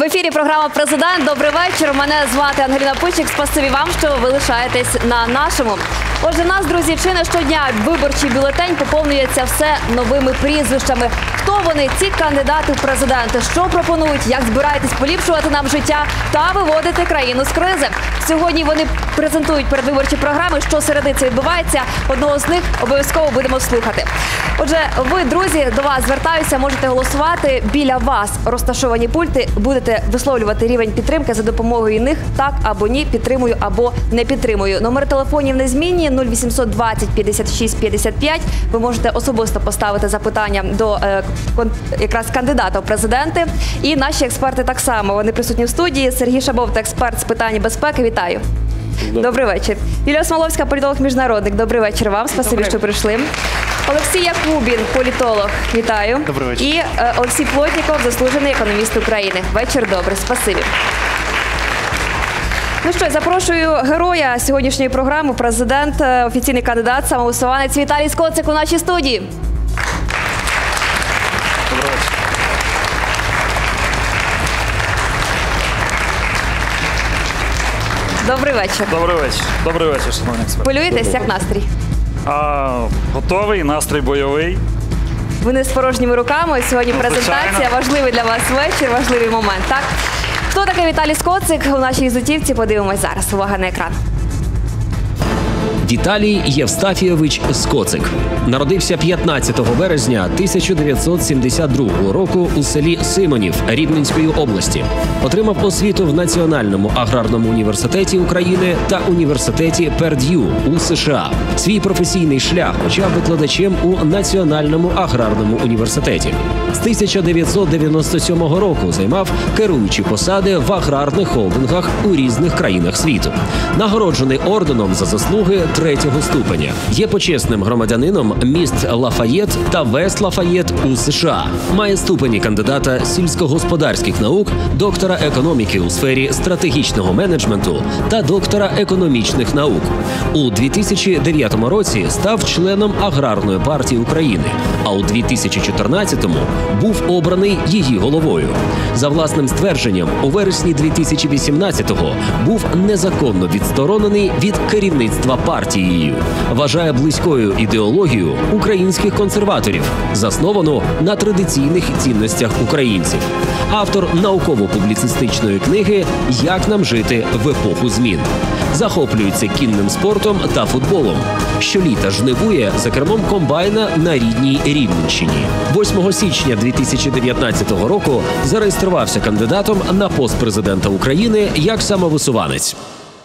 ефірі програма «Президент». Добрий вечір. Мене звати Ангеліна Пучик. Спасибі вам, що ви лишаєтесь на нашому. Отже, в нас, друзі, чи не щодня виборчий бюлетень поповнюється все новими прізвищами. Хто вони, ці кандидати в президенти? Що пропонують? Як збираєтесь поліпшувати нам життя та виводити країну з кризи? Сьогодні вони презентують передвиборчі програми. Що середи це відбувається? Одного з них обов'язково будемо слухати. Отже, ви, друзі, до вас звертаюся, можете голосувати. Біля вас розташовані пульти. Будете висловлювати рівень підтримки за допомогою них. Так або ні, підтримую або не підтримую. Номер телефонів незмінні 0800 20 56 55. Ви можете особисто поставити запитання до якраз кандидата в президенти. І наші експерти так само. Вони присутні в студії. Сергій Шабов, експерт з питань безпеки. Вітаю. Добрий вечір. Юлія Смоловська, політолог-міжнародник. Добрий вечір вам. Спасибі, що прийшли. Олексій Якубін, політолог. Вітаю. Добрий вечір. І Олексій Плотніков, заслужений економіст України. Вечір добрий. Спасибі. Ну що, запрошую героя сьогоднішньої програми, президент, офіційний кандидат, самовисуванець Віталій Скоцик у нашій студії. Добрий вечір. Добрий вечір. Добрий вечір. Добрий вечір, шановні експерти. Хвилюєтесь, як настрій? Готовий, настрій бойовий. Ви не з порожніми руками. Сьогодні презентація. Важливий для вас вечір, важливий момент, так? Хто такий Віталій Скоцик? У нашій візитівці подивимось зараз. Увага на екран. Віталій Євстафійович Скоцик. Народився 15 березня 1972 року у селі Симонів Рівненської області. Отримав освіту в Національному аграрному університеті України та університеті Перд'ю у США. Свій професійний шлях почав викладачем у Національному аграрному університеті. З 1997 року займав керуючі посади в аграрних холдингах у різних країнах світу. Нагороджений орденом за заслуги 3-го ступеня. Є почесним громадянином міст Лафаєт та Вест-Лафаєт у США. Має ступені кандидата сільськогосподарських наук, доктора економіки у сфері стратегічного менеджменту та доктора економічних наук. У 2009 році став членом Аграрної партії України, а у 2014-му був обраний її головою. За власним ствердженням, у вересні 2018-го був незаконно відсторонений від керівництва партією. Вважає близькою ідеологію українських консерваторів, засновану на традиційних цінностях українців. Автор науково-публіцистичної книги «Як нам жити в епоху змін». Захоплюється кінним спортом та футболом. Щоліта жнивує за кермом комбайна на рідній Рівненщині. 8 січня 2019 року зареєструвався кандидатом на пост президента України як самовисуванець.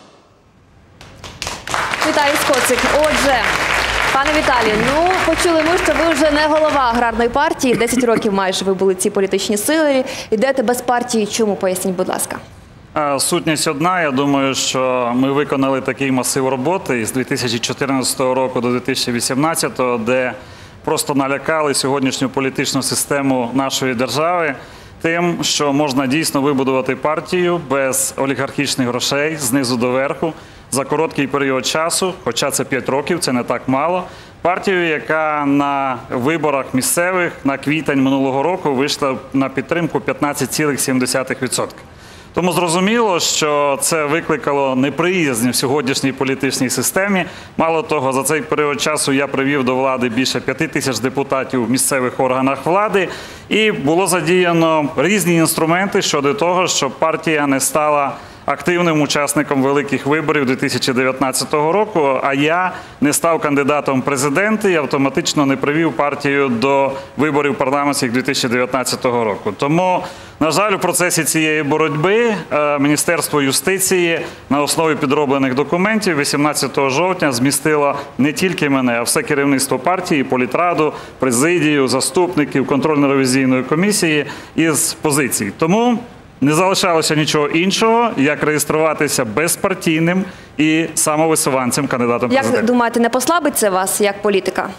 Віталій Скоцик. Отже, пане Віталію, почули ми, що ви вже не голова аграрної партії. 10 років майже ви були в цій політичній силі. Йдете без партії. Чому? Поясніть, будь ласка. Сутність одна. Я думаю, що ми виконали такий масив роботи з 2014 року до 2018, де просто налякали сьогоднішню політичну систему нашої держави тим, що можна дійсно вибудувати партію без олігархічних грошей знизу до верху за короткий період часу, хоча це 5 років, це не так мало. Партію, яка на виборах місцевих на квітень минулого року вийшла на підтримку 15,7%. Тому зрозуміло, що це викликало неприязнь в сьогоднішній політичній системі. Мало того, за цей період часу я привів до влади більше 5 тисяч депутатів в місцевих органах влади. І було задіяно різні інструменти щодо того, щоб партія не стала активним учасником великих виборів 2019 року, а я не став кандидатом в президенти і автоматично не привів партію до виборів парламентських 2019 року. Тому, на жаль, у процесі цієї боротьби Міністерство юстиції на основі підроблених документів 18 жовтня змістило не тільки мене, а все керівництво партії, політраду, президію, заступників, контрольно-ревізійної комісії із позицій. Тому не залишалося нічого іншого, як реєструватися безпартійним і самовисуванцем кандидатом в президенти. Як думаєте, не послабить це вас як політика?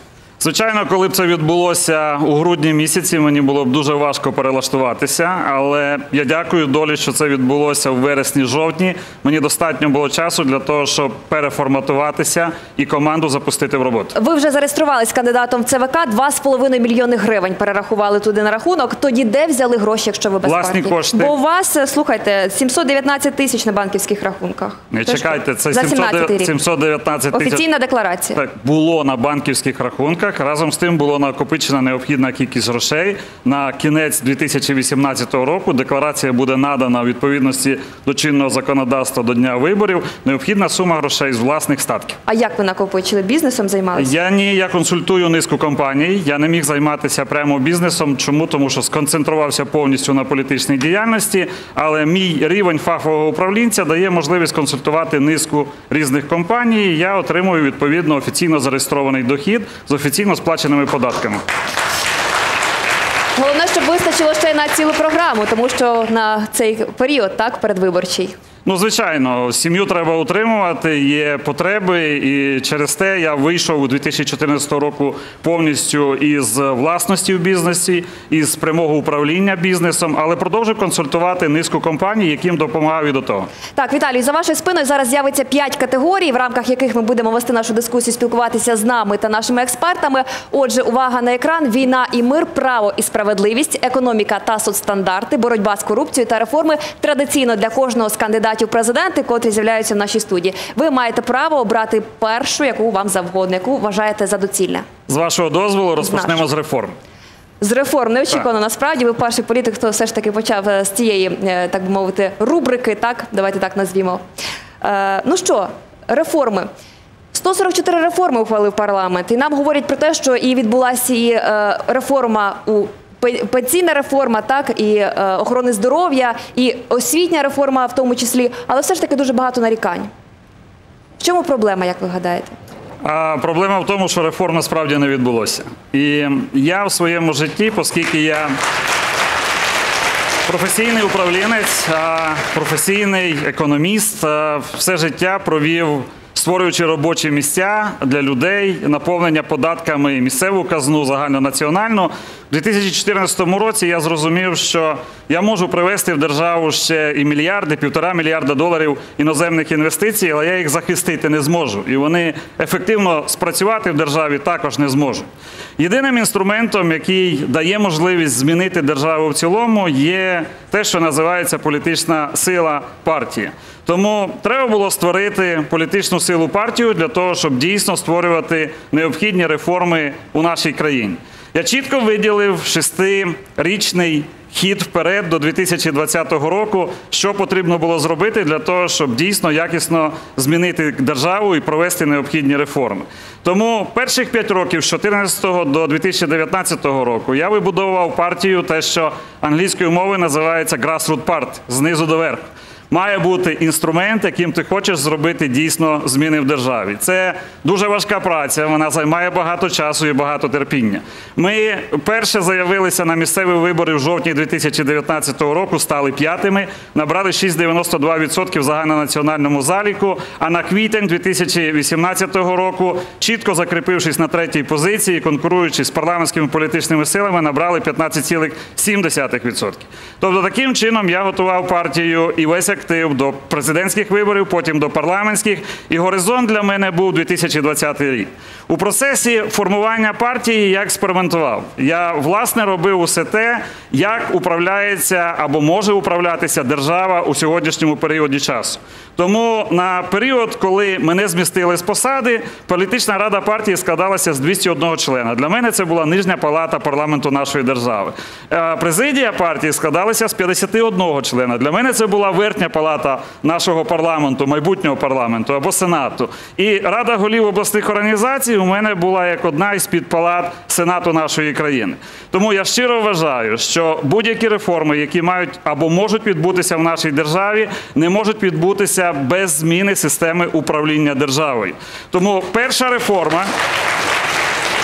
Звичайно, коли б це відбулося у грудні місяці, мені було б дуже важко перелаштуватися, але я дякую долі, що це відбулося в вересні-жовтні. Мені достатньо було часу для того, щоб переформатуватися і команду запустити в роботу. Ви вже зареєструвались кандидатом в ЦВК, 2,5 мільйони гривень перерахували туди на рахунок. Тоді де взяли гроші, якщо ви без Власні партії? кошти. Бо у вас, слухайте, 719 тисяч на банківських рахунках. Не чекайте, це за 17-й рік. 719 тисяч. Офіційна декларація. Так, було на банківських рахунках. Разом з тим було накопичена необхідна кількість грошей. На кінець 2018 року декларація буде надана у відповідності до чинного законодавства до дня виборів. Необхідна сума грошей з власних статків. А як ви накопичили? Бізнесом займалися? Я консультую низку компаній. Я не міг займатися прямо бізнесом. Чому? Тому що сконцентрувався повністю на політичній діяльності, але мій рівень фахового управлінця дає можливість консультувати низку різних компаній. Я отримую відповідно офіційно зареєстрований дохід з офіційно сплаченими податками. Головне, щоб вистачило ще й на цілу програму, тому що на цей період, так, передвиборчий. Ну, звичайно, сім'ю треба утримувати, є потреби, і через те я вийшов у 2014 року повністю із власності в бізнесі, із прямого управління бізнесом, але продовжив консультувати низку компаній, яким допомагав і до того. Так, Віталій, за вашою спиною зараз з'явиться 5 категорій, в рамках яких ми будемо вести нашу дискусію, спілкуватися з нами та нашими експертами. Отже, увага на екран. Війна і мир, право і справедливість, економіка та соцстандарти, боротьба з корупцією та реформи традиційно для кожного з кандидатів у президенти, котрі з'являються в нашій студії. Ви маєте право обрати першу, яку вам завгодно, яку вважаєте за доцільне. З вашого дозволу розпочнемо з реформ. З реформ неочікувано, насправді. Ви перший політик, хто все ж таки почав з цієї, так би мовити, рубрики, так? Давайте так назвімо. Ну що, реформи. 144 реформи ухвалив парламент. І нам говорять про те, що і відбулася і реформа пенсійна реформа, так, і охорони здоров'я, і освітня реформа в тому числі, але все ж таки дуже багато нарікань. В чому проблема, як ви гадаєте? Проблема в тому, що реформ насправді не відбулося. І я в своєму житті, оскільки я професійний управлінець, професійний економіст, все життя провів, створюючи робочі місця для людей, наповнення податками місцеву казну, загальнонаціональну. У 2014 році я зрозумів, що я можу привести в державу ще і мільярди, 1,5 мільярда доларів іноземних інвестицій, але я їх захистити не зможу. І вони ефективно спрацювати в державі також не зможуть. Єдиним інструментом, який дає можливість змінити державу в цілому, є те, що називається політична сила партії. Тому треба було створити політичну силу партію для того, щоб дійсно створювати необхідні реформи у нашій країні. Я чітко виділив 6-річний хід вперед до 2020 року, що потрібно було зробити для того, щоб дійсно якісно змінити державу і провести необхідні реформи. Тому перших 5 років, з 2014 до 2019 року, я вибудовував партію, те, що англійською мовою називається grassroots party, знизу до верху. Має бути інструмент, яким ти хочеш зробити дійсно зміни в державі. Це дуже важка праця, вона займає багато часу і багато терпіння. Ми перше заявилися на місцеві вибори в жовтні 2019 року, стали 5-ми, набрали 6,92% в загальнонаціональному заліку, а на квітень 2018 року, чітко закріпившись на 3-й позиції, конкуруючи з парламентськими політичними силами, набрали 15,7%. Тобто таким чином я готував партію і весь актив до президентських виборів, потім до парламентських, і горизонт для мене був 2020 рік. У процесі формування партії я експериментував. Я, власне, робив усе те, як управляється або може управлятися держава у сьогоднішньому періоді часу. Тому на період, коли мене змістили з посади, політична рада партії складалася з 201 члена. Для мене це була нижня палата парламенту нашої держави. Президія партії складалася з 51 члена. Для мене це була верхня палата нашого парламенту, майбутнього парламенту або сенату. І Рада голів обласних організацій у мене була як одна із підпалат сенату нашої країни. Тому я щиро вважаю, що будь-які реформи, які мають або можуть відбутися в нашій державі, не можуть відбутися без зміни системи управління державою. Тому перша реформа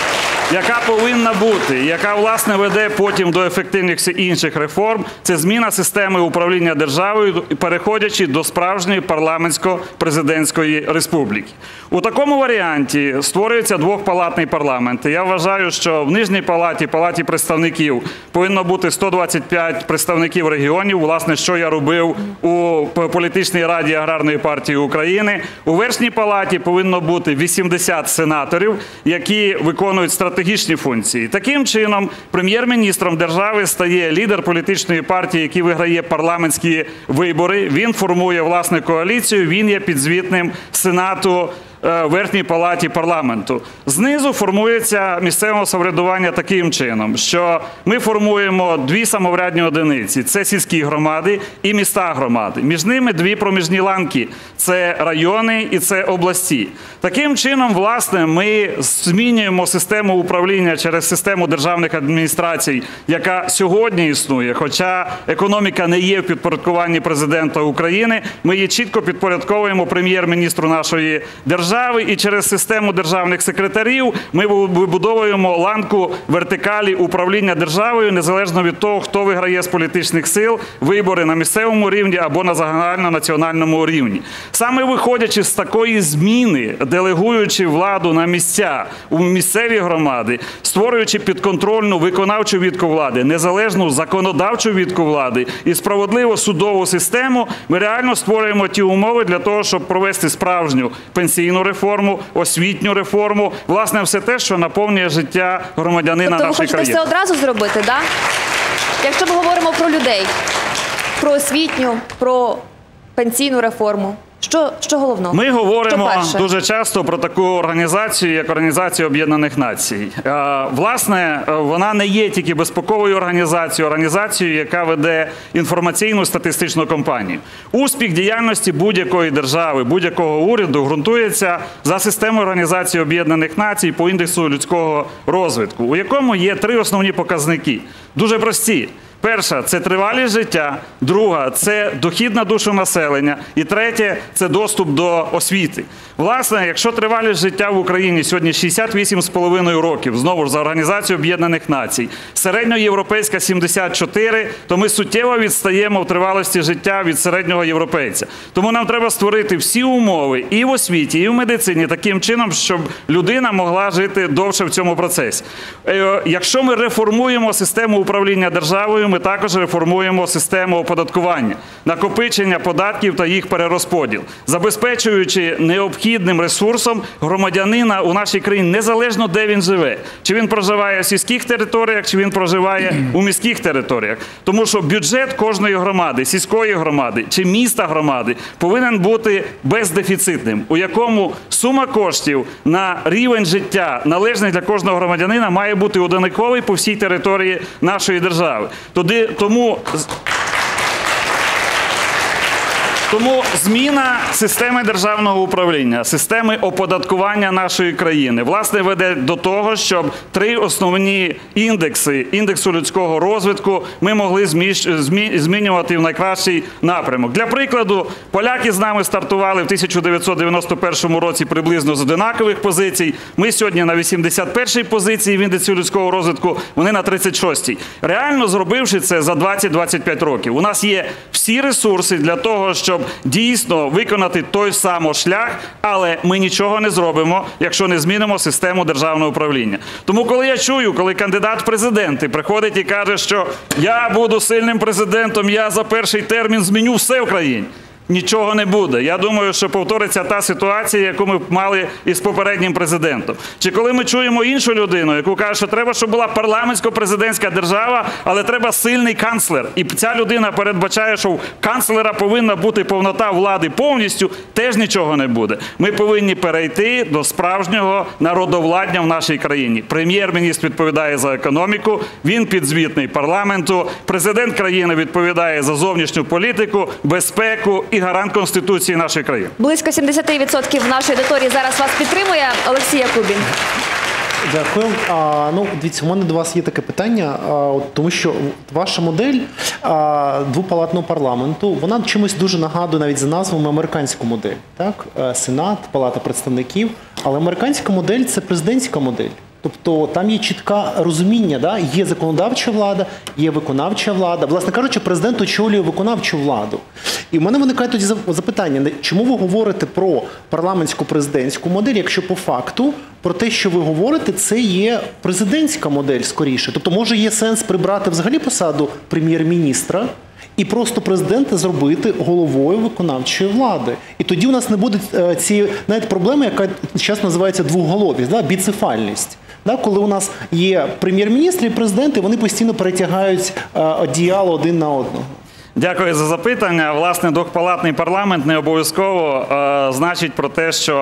яка повинна бути, яка, власне, веде потім до ефективних інших реформ, це зміна системи управління державою, переходячи до справжньої парламентсько-президентської республіки. У такому варіанті створюється двохпалатний парламент. Я вважаю, що в Нижній палаті, палаті представників, повинно бути 125 представників регіонів, власне, що я робив у політичній раді Аграрної партії України. У Верхній палаті повинно бути 80 сенаторів, які виконують стратегічні функції. Таким чином, прем'єр-міністром держави стає лідер політичної партії, який виграє парламентські вибори. Він формує, власне, коаліцію, він є підзвітним Сенату, Верхній палаті парламенту. Знизу формується місцеве самоврядування таким чином, що ми формуємо дві самоврядні одиниці – це сільські громади і міста громади. Між ними дві проміжні ланки – це райони і це області. Таким чином, власне, ми змінюємо систему управління через систему державних адміністрацій, яка сьогодні існує, хоча економіка не є в підпорядкуванні президента України, ми її чітко підпорядковуємо прем'єр-міністру нашої держави, і через систему державних секретарів ми вибудовуємо ланку вертикалі управління державою, незалежно від того, хто виграє з політичних сил вибори на місцевому рівні або на загальнонаціональному рівні. Саме виходячи з такої зміни, делегуючи владу на місця, у місцеві громади, створюючи підконтрольну виконавчу ветку влади, незалежну законодавчу ветку влади і справедливу судову систему, ми реально створюємо ті умови для того, щоб провести справжню пенсійну реформу, освітню реформу, власне, все те, що наповнює життя громадянина тобто, нашої країни. ви хочете все одразу зробити, так? Якщо ми говоримо про людей, про освітню, про пенсійну реформу, що головного? Ми говоримо Що перше? дуже часто про таку організацію, як Організація Об'єднаних Націй. Власне, вона не є тільки безпековою організацією, яка веде інформаційну статистичну кампанію. Успіх діяльності будь-якої держави, будь-якого уряду ґрунтується за системою Організації Об'єднаних Націй по індексу людського розвитку, у якому є три основні показники. Дуже прості. Перша – це тривалість життя, друга – це дохід на душу населення, і третє – це доступ до освіти. Власне, якщо тривалість життя в Україні сьогодні 68,5 років, знову ж за Організацією Об'єднаних Націй, середньоєвропейська 74, то ми суттєво відстаємо в тривалості життя від середнього європейця. Тому нам треба створити всі умови і в освіті, і в медицині таким чином, щоб людина могла жити довше в цьому процесі. Якщо ми реформуємо систему управління державою, ми також реформуємо систему оподаткування, накопичення податків та їх перерозподіл, забезпечуючи необхідним ресурсом громадянина у нашій країні, незалежно де він живе. Чи він проживає в сільських територіях, чи він проживає у міських територіях. Тому що бюджет кожної громади, сільської громади чи міста громади повинен бути бездефіцитним, у якому сума коштів на рівень життя, належний для кожного громадянина, має бути однаковий по всій території нашої держави. Тому зміна системи державного управління, системи оподаткування нашої країни, власне, веде до того, щоб три основні індексу людського розвитку ми могли змінювати в найкращий напрямок. Для прикладу, поляки з нами стартували в 1991 році приблизно з однакових позицій. Ми сьогодні на 81-й позиції в індексі людського розвитку, вони на 36-й. Реально зробивши це за 20-25 років. У нас є всі ресурси для того, щоб дійсно виконати той самий шлях, але ми нічого не зробимо, якщо не змінимо систему державного управління. Тому коли я чую, коли кандидат в президенти приходить і каже, що я буду сильним президентом, я за перший термін зміню все в країні. Нічого не буде. Я думаю, що повториться та ситуація, яку ми мали із попереднім президентом. Чи коли ми чуємо іншу людину, яку каже, що треба, щоб була парламентсько-президентська держава, але треба сильний канцлер. І ця людина передбачає, що у канцлера повинна бути повнота влади повністю, теж нічого не буде. Ми повинні перейти до справжнього народовладдя в нашій країні. Прем'єр-міністр відповідає за економіку, він підзвітний парламенту, президент країни відповідає за зовнішню політику, безпеку і гарант Конституції нашої країни. Близько 70% нашої аудиторії зараз вас підтримує. Олексій Якубін. Дякую. Дивіться, у мене до вас є таке питання, тому що ваша модель двопалатного парламенту, вона чимось дуже нагадує навіть за назвами американську модель. Так? Сенат, Палата представників. Але американська модель – це президентська модель. Тобто там є чітке розуміння, да? Є законодавча влада, є виконавча влада. Власне кажучи, президент очолює виконавчу владу. І в мене виникає тоді запитання, чому ви говорите про парламентсько-президентську модель, якщо по факту про те, що ви говорите, це є президентська модель скоріше. Тобто, може, є сенс прибрати взагалі посаду прем'єр-міністра і просто президента зробити головою виконавчої влади. І тоді у нас не буде цієї навіть проблеми, яка зараз називається двоголовість, да? Біцефальність. Да? Коли у нас є прем'єр-міністр і президент, і вони постійно перетягають одіяло один на одного. Дякую за запитання. Власне, двохпалатний парламент не обов'язково значить про те, що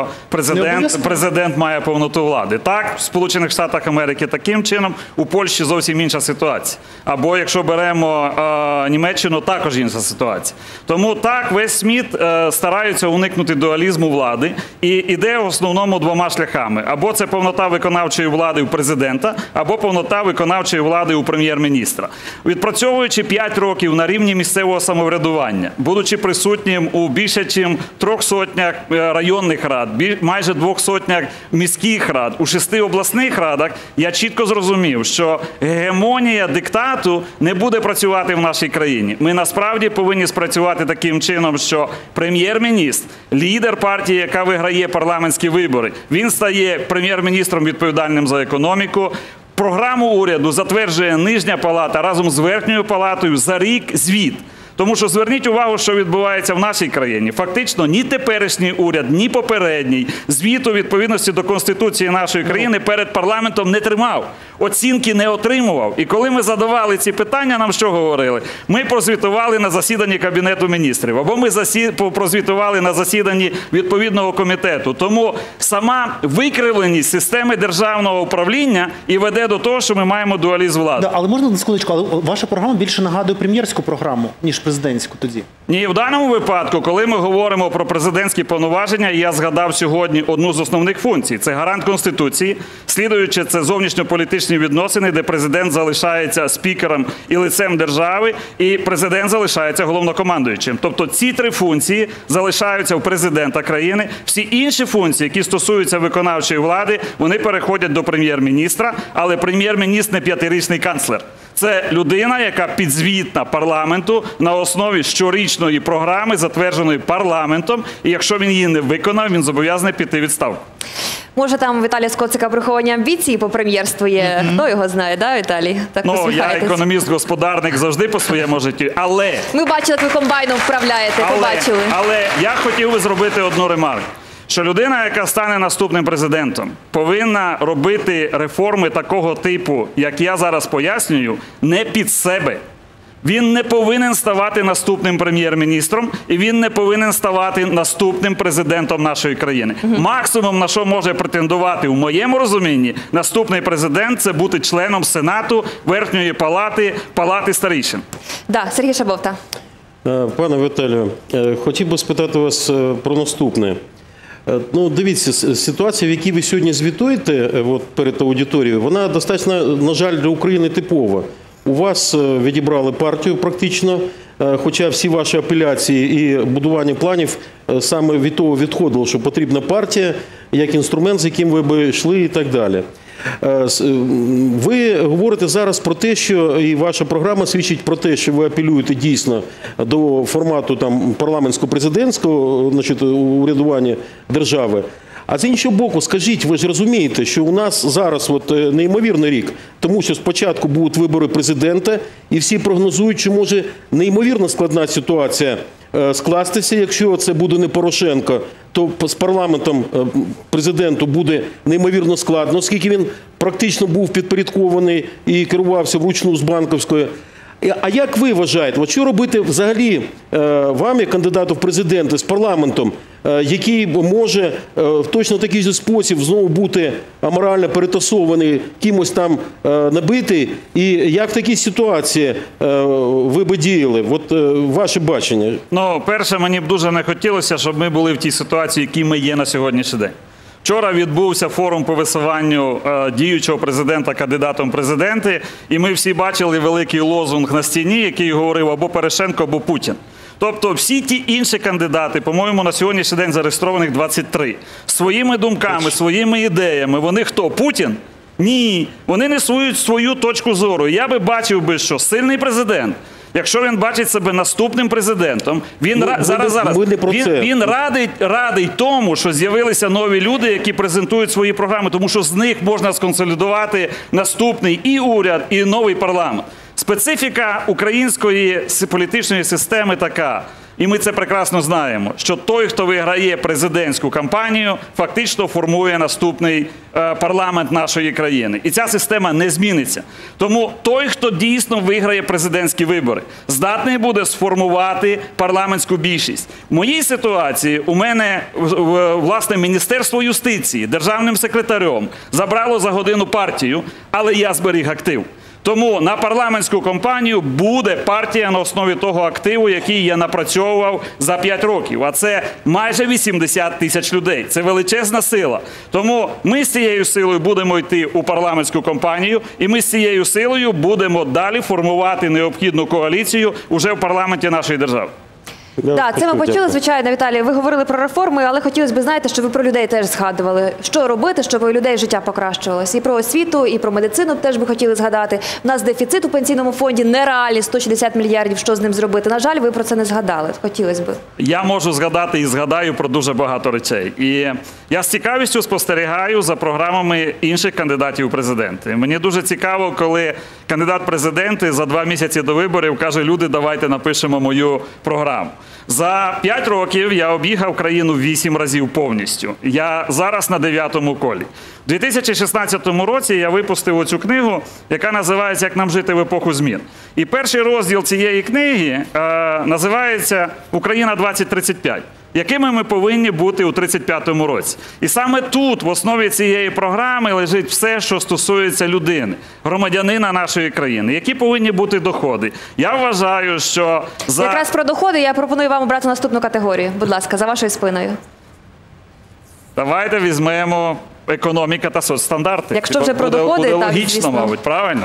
президент має повноту влади. Так, в Сполучених Штатах Америки таким чином, у Польщі зовсім інша ситуація. Або, якщо беремо Німеччину, також інша ситуація. Тому так, весь світ стараються уникнути дуалізму влади і йде в основному двома шляхами. Або це повнота виконавчої влади у президента, або повнота виконавчої влади у прем'єр-міністра. Відпрацьовуючи 5 років на рівні місцевого самоврядування, будучи присутнім у більше ніж 300 районних рад, майже 200 міських рад, у 6 обласних радах, я чітко зрозумів, що гегемонія диктату не буде працювати в нашій країні. Ми насправді повинні спрацювати таким чином, що прем'єр-міністр, лідер партії, яка виграє парламентські вибори, він стає прем'єр-міністром відповідальним за економіку. Програму уряду затверджує нижня палата разом з верхньою палатою за рік звіт. Тому що зверніть увагу, що відбувається в нашій країні. Фактично ні теперішній уряд, ні попередній звіту відповідності до Конституції нашої країни перед парламентом не тримав. Оцінки не отримував. І коли ми задавали ці питання, нам що говорили? Ми прозвітували на засіданні Кабінету міністрів, або ми прозвітували на засіданні відповідного комітету. Тому сама викривленість системи державного управління і веде до того, що ми маємо дуалізм влади. Да, але можна на секундочку, але ваша програма більше нагадує прем'єрську програму, ніж президентську тоді. Ні, в даному випадку, коли ми говоримо про президентські повноваження, я згадав сьогодні одну з основних функцій. Це гарант Конституції, слідуючи це зовнішньополітичні відносини, де президент залишається спікером і лицем держави, і президент залишається головнокомандуючим. Тобто ці 3 функції залишаються у президента країни. Всі інші функції, які стосуються виконавчої влади, вони переходять до прем'єр-міністра, але прем'єр-міністр не 5-річний канцлер. Це людина, яка підзвітна парламенту на основі щорічної програми, затвердженої парламентом, і якщо він її не виконав, він зобов'язаний піти у відставку. Може, там Віталія Скоцика приховані амбіції по прем'єрству є? Хто його знає, да, Віталій? Так Я економіст-господарник завжди по своєму житті, але... Ми бачили, як ви комбайном вправляєте, побачили. Але я хотів би зробити одну ремарку. Що людина, яка стане наступним президентом, повинна робити реформи такого типу, як я зараз пояснюю, не під себе. Він не повинен ставати наступним прем'єр-міністром, і він не повинен ставати наступним президентом нашої країни. Максимум, на що може претендувати, у моєму розумінні, наступний президент – це бути членом Сенату, Верхньої палати, Палати старішин. Да, Сергій Шабовта. Пане Віталію, хотів би спитати вас про наступне. Ну, дивіться, ситуація, в якій ви сьогодні звітуєте перед аудиторією, вона достатньо, на жаль, для України типова. У вас відібрали партію практично, хоча всі ваші апеляції і будування планів саме від того відходило, що потрібна партія, як інструмент, з яким ви б йшли і так далі. Ви говорите зараз про те, що і ваша програма свідчить про те, що ви апелюєте дійсно до формату парламентсько-президентського, значить, урядування держави. А з іншого боку, скажіть, ви ж розумієте, що у нас зараз неймовірний рік, тому що спочатку будуть вибори президента, і всі прогнозують, що може неймовірно складна ситуація скластися, якщо це буде не Порошенко, то з парламентом президенту буде неймовірно складно, оскільки він практично був підпорядкований і керувався вручну з Банковської. А як ви вважаєте, що робити взагалі вам, як кандидату в президенти, з парламентом, який може в точно такий же спосіб знову бути аморально перетасований, кимось там набитий, і як в такій ситуації ви би діяли? От ваше бачення. Ну, перше, мені б дуже не хотілося, щоб ми були в тій ситуації, в якій ми є на сьогоднішній день. Вчора відбувся форум по висуванню діючого президента кандидатом в президенти, і ми всі бачили великий лозунг на стіні, який говорив або Порошенко, або Путін. Тобто всі ті інші кандидати, по-моєму, на сьогоднішній день зареєстрованих 23, своїми думками, своїми ідеями, вони хто? Путін? Ні, вони несуть свою точку зору. Я би бачив би, що сильний президент, якщо він бачить себе наступним президентом, він він радий тому, що з'явилися нові люди, які презентують свої програми, тому що з них можна сконсолідувати наступний і уряд, і новий парламент. Специфіка української політичної системи така, і ми це прекрасно знаємо, що той, хто виграє президентську кампанію, фактично формує наступний парламент нашої країни. І ця система не зміниться. Тому той, хто дійсно виграє президентські вибори, здатний буде сформувати парламентську більшість. В моїй ситуації у мене, власне, Міністерство юстиції державним секретарем забрало за годину партію, але я зберіг актив. Тому на парламентську кампанію буде партія на основі того активу, який я напрацьовував за 5 років. А це майже 80 тисяч людей. Це величезна сила. Тому ми з цією силою будемо йти у парламентську кампанію, і ми з цією силою будемо далі формувати необхідну коаліцію уже в парламенті нашої держави. Так, це ми почули, звичайно, Віталій. Ви говорили про реформи, але хотілося б, знаєте, щоб ви про людей теж згадували. Що робити, щоб у людей життя покращувалось? І про освіту, і про медицину теж би хотіли згадати. У нас дефіцит у пенсійному фонді нереальний, 160 мільярдів, що з ним зробити. На жаль, ви про це не згадали. Хотілося б. Я можу згадати і згадаю про дуже багато речей. І я з цікавістю спостерігаю за програмами інших кандидатів у президенти. Мені дуже цікаво, коли кандидат в президенти за 2 місяці до виборів каже: люди, давайте напишемо мою програму. За 5 років я об'їхав країну 8 разів повністю. Я зараз на 9-му колі. У 2016 році я випустив оцю книгу, яка називається «Як нам жити в епоху змін». І перший розділ цієї книги називається «Україна 2035». Якими ми повинні бути у 35-му році. І саме тут, в основі цієї програми, лежить все, що стосується людини, громадянина нашої країни. Які повинні бути доходи? Я вважаю, що Якраз про доходи я пропоную вам обрати наступну категорію. Будь ласка, за вашою спиною. Давайте візьмемо економіка та соцстандарти. Якщо вже про доходи, буде так, логічно, звісно. мабуть, правильно?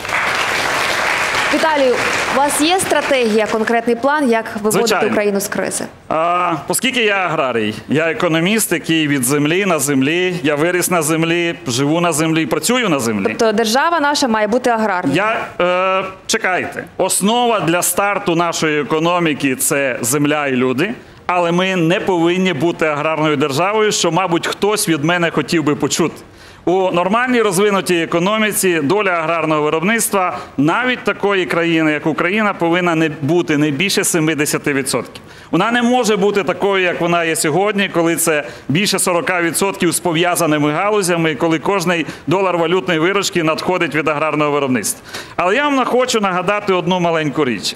Віталію, у вас є стратегія, конкретний план, як виводити Звичайно. Україну з кризи? Оскільки я аграрій, я економіст, який від землі на землі, я виріс на землі, живу на землі, працюю на землі. Тобто держава наша має бути аграрною? Чекайте, основа для старту нашої економіки – це земля і люди, але ми не повинні бути аграрною державою, що, мабуть, хтось від мене хотів би почути. У нормальній розвинутій економіці доля аграрного виробництва навіть такої країни, як Україна, повинна бути не більше 70%. Вона не може бути такою, як вона є сьогодні, коли це більше 40% з пов'язаними галузями, коли кожний долар валютної виручки надходить від аграрного виробництва. Але я вам хочу нагадати одну маленьку річ.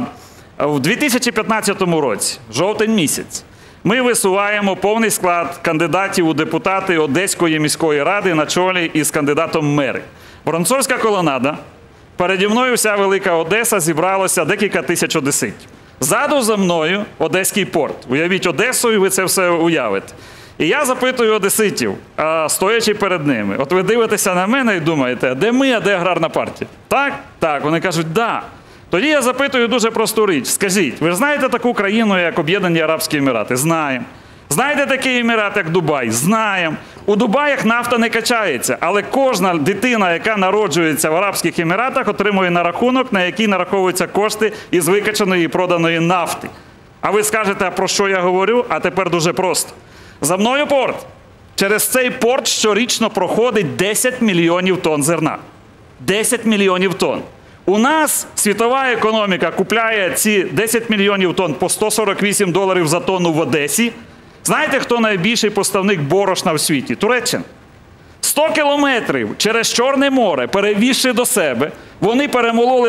У 2015 році, жовтень місяць, ми висуваємо повний склад кандидатів у депутати Одеської міської ради на чолі із кандидатом в мери. Воронцовська колонада, переді мною вся велика Одеса, зібралося декілька тисяч одеситів. Ззаду за мною Одеський порт. Уявіть Одесу, і ви це все уявите. І я запитую одеситів, стоячи перед ними: от ви дивитеся на мене і думаєте, де ми, а де аграрна партія? Так? Так. Вони кажуть, да. Тоді я запитую дуже просту річ. Скажіть, ви ж знаєте таку країну, як Об'єднані Арабські Емірати? Знаємо. Знаєте такий Емірат, як Дубай? Знаємо. У Дубаях нафта не качається, але кожна дитина, яка народжується в Арабських Еміратах, отримує на рахунок, на який нараховуються кошти із викачаної і проданої нафти. А ви скажете, про що я говорю? А тепер дуже просто. За мною порт. Через цей порт щорічно проходить 10 мільйонів тонн зерна. 10 мільйонів тонн. У нас світова економіка купляє ці 10 мільйонів тонн по $148 за тонну в Одесі. Знаєте, хто найбільший поставник борошна в світі? Туреччина. 100 кілометрів через Чорне море, перевізши до себе, вони перемололи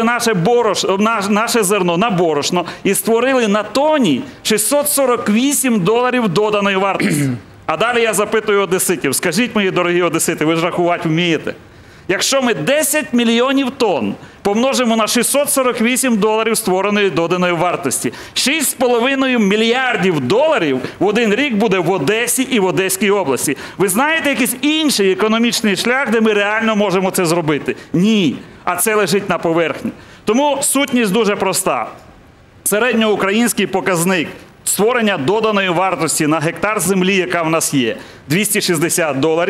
наше зерно на борошно і створили на тонні $648 доданої вартості. А далі я запитую одеситів: скажіть, мої дорогі одесити, ви ж рахувати вмієте? Якщо ми 10 мільйонів тонн помножимо на $648 створеної доданої вартості, 6,5 мільярдів доларів в один рік буде в Одесі і в Одеській області. Ви знаєте якийсь інший економічний шлях, де ми реально можемо це зробити? Ні. А це лежить на поверхні. Тому сутність дуже проста. Середньоукраїнський показник створення доданої вартості на гектар землі, яка в нас є, $260.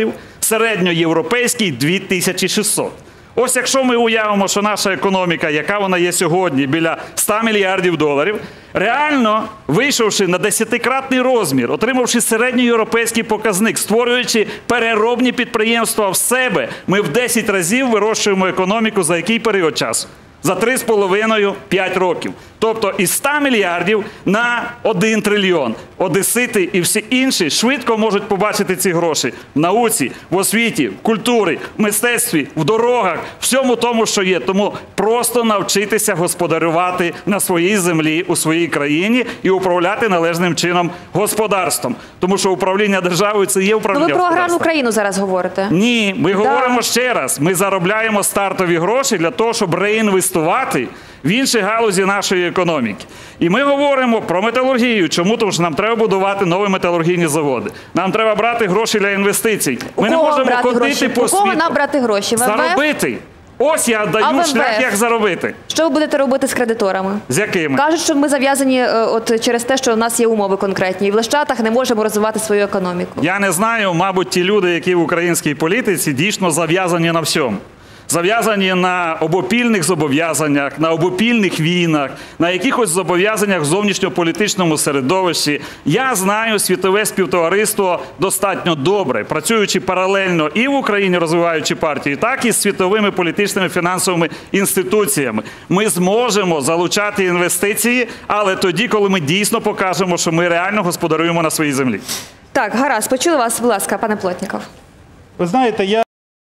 середньоєвропейський 2600. Ось якщо ми уявимо, що наша економіка, яка вона є сьогодні, біля 100 мільярдів доларів, реально вийшовши на 10-кратний розмір, отримавши середньоєвропейський показник, створюючи переробні підприємства в себе, ми в 10 разів вирощуємо економіку за який період часу? За 3,5-5 років. Тобто із 100 мільярдів на 1 трильйон. Одесити і всі інші швидко можуть побачити ці гроші в науці, в освіті, в культурі, в мистецтві, в дорогах, всьому тому, що є. Тому просто навчитися господарювати на своїй землі, у своїй країні і управляти належним чином господарством. Тому що управління державою – це є управління Ви про аграрну господарством. країну зараз говорите. Ні, ми говоримо ще раз. Ми заробляємо стартові гроші для того, щоб реінвестувати в інші галузі нашої економіки. І ми говоримо про металургію. Чому? Тому що нам треба будувати нові металургійні заводи. Нам треба брати гроші для інвестицій. Ми не можемо ходити по У кого світу. нам брати гроші? В МВФ? Заробити. Ось я А даю ВВФ? шлях, як заробити. Що ви будете робити з кредиторами? З якими? Кажуть, що ми зав'язані от через те, що у нас є умови конкретні. І в Лещатах не можемо розвивати свою економіку. Я не знаю, мабуть, ті люди, які в українській політиці дійсно зав'язані на всьому. Зав'язані на обопільних зобов'язаннях, на обопільних війнах, на якихось зобов'язаннях в зовнішньополітичному середовищі. Я знаю світове співтовариство достатньо добре, працюючи паралельно і в Україні, розвиваючи партії, так і з світовими політичними фінансовими інституціями. Ми зможемо залучати інвестиції, але тоді, коли ми дійсно покажемо, що ми реально господарюємо на своїй землі. Так, гаразд, почули вас, будь ласка, пане Плотніков. Ви знаєте, я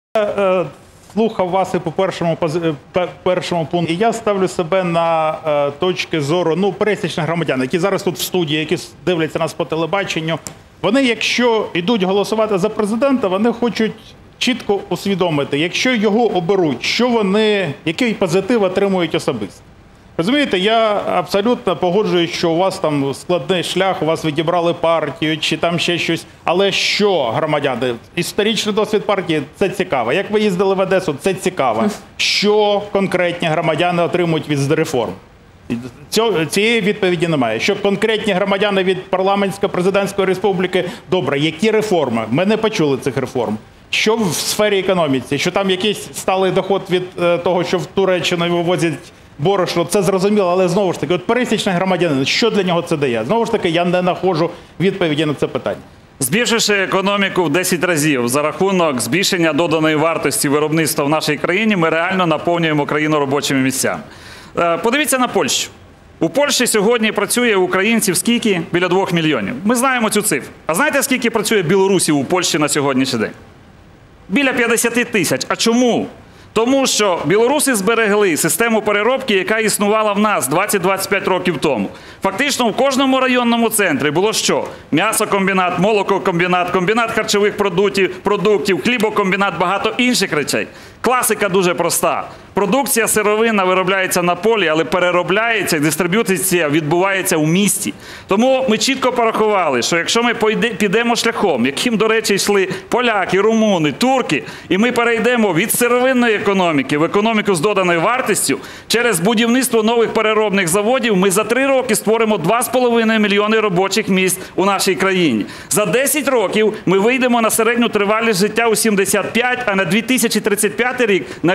слухав вас і по першому пункту. І я ставлю себе на точки зору пересічних громадян, які зараз тут в студії, які дивляться нас по телебаченню. Вони, якщо йдуть голосувати за президента, вони хочуть чітко усвідомити, якщо його оберуть, який позитив отримують особисто. Розумієте, я абсолютно погоджуюсь, що у вас там складний шлях, у вас відібрали партію, чи там ще щось. Але що, громадяни, історичний досвід партії – це цікаво. Як ви їздили в Одесу – це цікаво. Що конкретні громадяни отримують від реформ? Цієї відповіді немає. Що конкретні громадяни від парламентсько-президентської республіки – добре, які реформи? Ми не почули цих реформ. Що в сфері економіці? Що там якийсь сталий доход від того, що в Туреччину вивозять борошно, це зрозуміло, але знову ж таки, от пересічний громадянин, що для нього це дає? Знову ж таки, я не знаходжу відповіді на це питання. Збільшивши економіку в 10 разів за рахунок збільшення доданої вартості виробництва в нашій країні, ми реально наповнюємо країну робочими місцями. Подивіться на Польщу. У Польщі сьогодні працює українців скільки? Біля 2 мільйонів. Ми знаємо цю цифру. А знаєте, скільки працює білорусів у Польщі на сьогоднішній день? Біля 50 тисяч. А чому? Тому що білоруси зберегли систему переробки, яка існувала в нас 20-25 років тому. Фактично в кожному районному центрі було що? М'ясокомбінат, молококомбінат, комбінат харчових продуктів, хлібокомбінат, багато інших речей. Класика дуже проста. Продукція сировинна виробляється на полі, але переробляється і дистриб'юція відбувається у місті. Тому ми чітко порахували, що якщо ми підемо шляхом, яким, до речі, йшли поляки, румуни, турки, і ми перейдемо від сировинної економіки в економіку з доданою вартістю, через будівництво нових переробних заводів ми за 3 роки створимо 2,5 мільйони робочих місць у нашій країні. За 10 років ми вийдемо на середню тривалість життя у 75, а на 2035 рік на